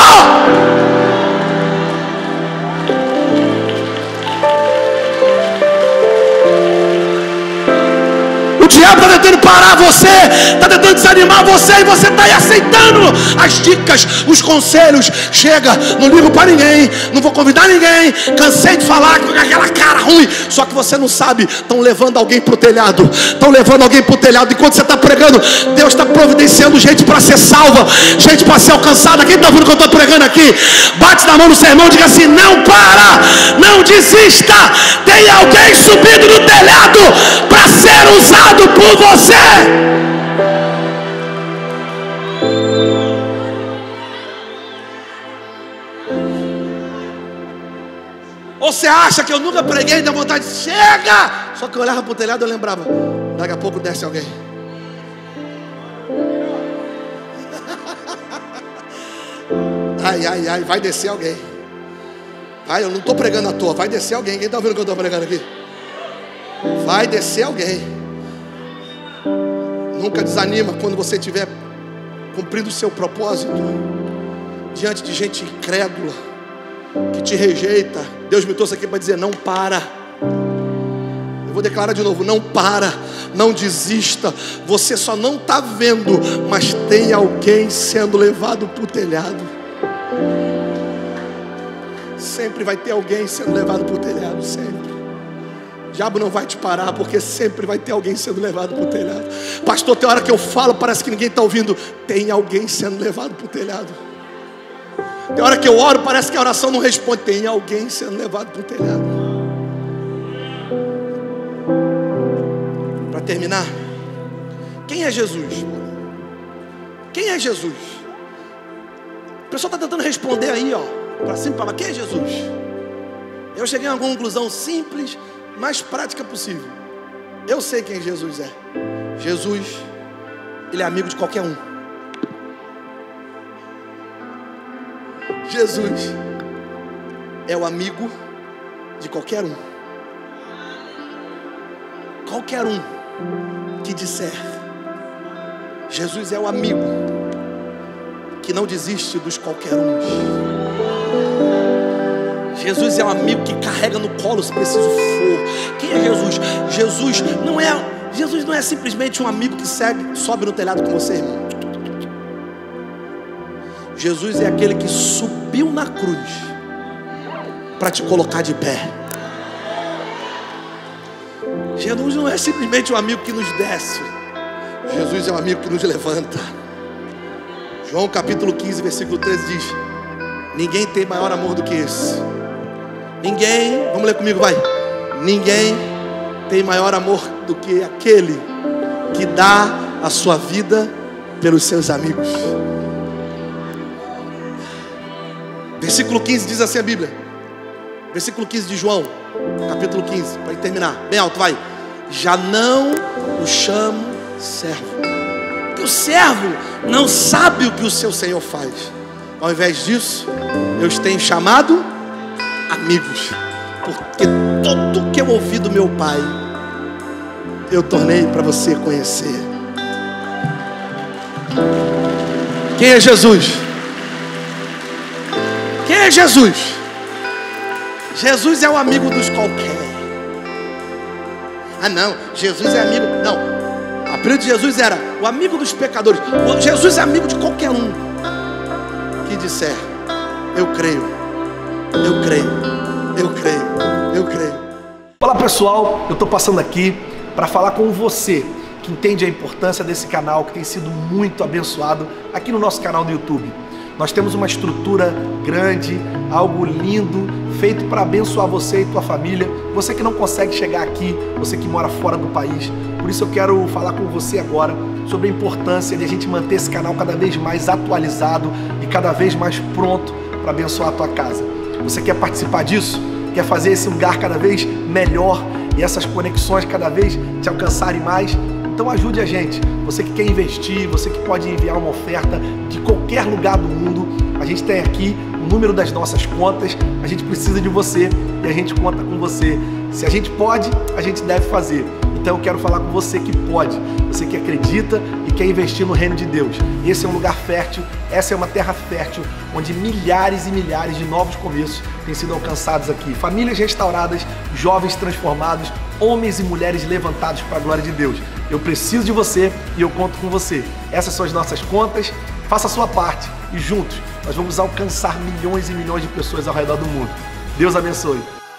O diabo está tentando parar você, está tentando desanimar você, e você está aí aceitando as dicas, os conselhos. Chega, não ligo para ninguém, não vou convidar ninguém, cansei de falar com aquela cara ruim. Só que você não sabe, estão levando alguém para o telhado, estão levando alguém para o telhado. Enquanto você está pregando, Deus está providenciando gente para ser salva, gente para ser alcançada. Quem está ouvindo o que eu estou pregando aqui? Bate na mão no seu irmão e diga assim, não para, não desista, tem alguém subindo no telhado para ser usado por você. Ou você acha que eu nunca preguei e dá vontade de chega? Só que eu olhava para o telhado e eu lembrava, daqui a pouco desce alguém. Ai, vai descer alguém. Ai, eu não estou pregando à toa, vai descer alguém. Quem está ouvindo o que eu estou pregando aqui? Vai descer alguém. Nunca desanima quando você estiver cumprindo o seu propósito diante de gente incrédula que te rejeita. Deus me trouxe aqui para dizer, não para. Eu vou declarar de novo, não para, não desista. Você só não está vendo, mas tem alguém sendo levado para o telhado. Sempre vai ter alguém sendo levado para o telhado, sempre. O diabo não vai te parar, porque sempre vai ter alguém sendo levado para o telhado. Pastor, tem hora que eu falo, parece que ninguém está ouvindo. Tem alguém sendo levado para o telhado. Tem hora que eu oro, parece que a oração não responde. Tem alguém sendo levado para o telhado. Para terminar, quem é Jesus? Quem é Jesus? O pessoal está tentando responder aí, ó, para cima e para lá. Quem é Jesus? Eu cheguei a uma conclusão simples, mais prática possível. Eu sei quem Jesus é. Jesus, ele é amigo de qualquer um. Jesus é o amigo de qualquer um. Qualquer um que disser, Jesus é o amigo que não desiste dos qualquer uns. Jesus é um amigo que carrega no colo se preciso for. Quem é Jesus? Jesus não é simplesmente um amigo que sobe no telhado com você, irmão. Jesus é aquele que subiu na cruz para te colocar de pé. Jesus não é simplesmente um amigo que nos desce. Jesus é um amigo que nos levanta. João capítulo 15, versículo 13 diz: ninguém tem maior amor do que esse. Ninguém, vamos ler comigo, vai. Ninguém tem maior amor do que aquele que dá a sua vida pelos seus amigos. Versículo 15 diz assim a Bíblia. Versículo 15 de João, capítulo 15, para terminar, bem alto, vai. Já não o chamo servo, porque o servo não sabe o que o seu Senhor faz. Ao invés disso, eu os tenho chamado amigos, porque tudo que eu ouvi do meu Pai, eu tornei para você conhecer. Quem é Jesus? Quem é Jesus? Jesus é o amigo dos qualquer. Ah não, Jesus é amigo. Não, o apelido de Jesus era o amigo dos pecadores. Jesus é amigo de qualquer um que disser, eu creio, eu creio, eu creio, eu creio. Olá pessoal, eu estou passando aqui para falar com você que entende a importância desse canal, que tem sido muito abençoado aqui no nosso canal do YouTube. Nós temos uma estrutura grande, algo lindo, feito para abençoar você e tua família. Você que não consegue chegar aqui, você que mora fora do país. Por isso eu quero falar com você agora sobre a importância de a gente manter esse canal cada vez mais atualizado e cada vez mais pronto para abençoar a tua casa. Você quer participar disso? Quer fazer esse lugar cada vez melhor e essas conexões cada vez te alcançarem mais? Então ajude a gente. Você que quer investir, você que pode enviar uma oferta de qualquer lugar do mundo, a gente tem aqui o número das nossas contas, a gente precisa de você e a gente conta com você. Se a gente pode, a gente deve fazer. Então eu quero falar com você que pode, você que acredita e quer investir no reino de Deus. Esse é um lugar fértil, essa é uma terra fértil, onde milhares e milhares de novos começos têm sido alcançados aqui. Famílias restauradas, jovens transformados, homens e mulheres levantados para a glória de Deus. Eu preciso de você e eu conto com você. Essas são as nossas contas, faça a sua parte e juntos nós vamos alcançar milhões e milhões de pessoas ao redor do mundo. Deus abençoe.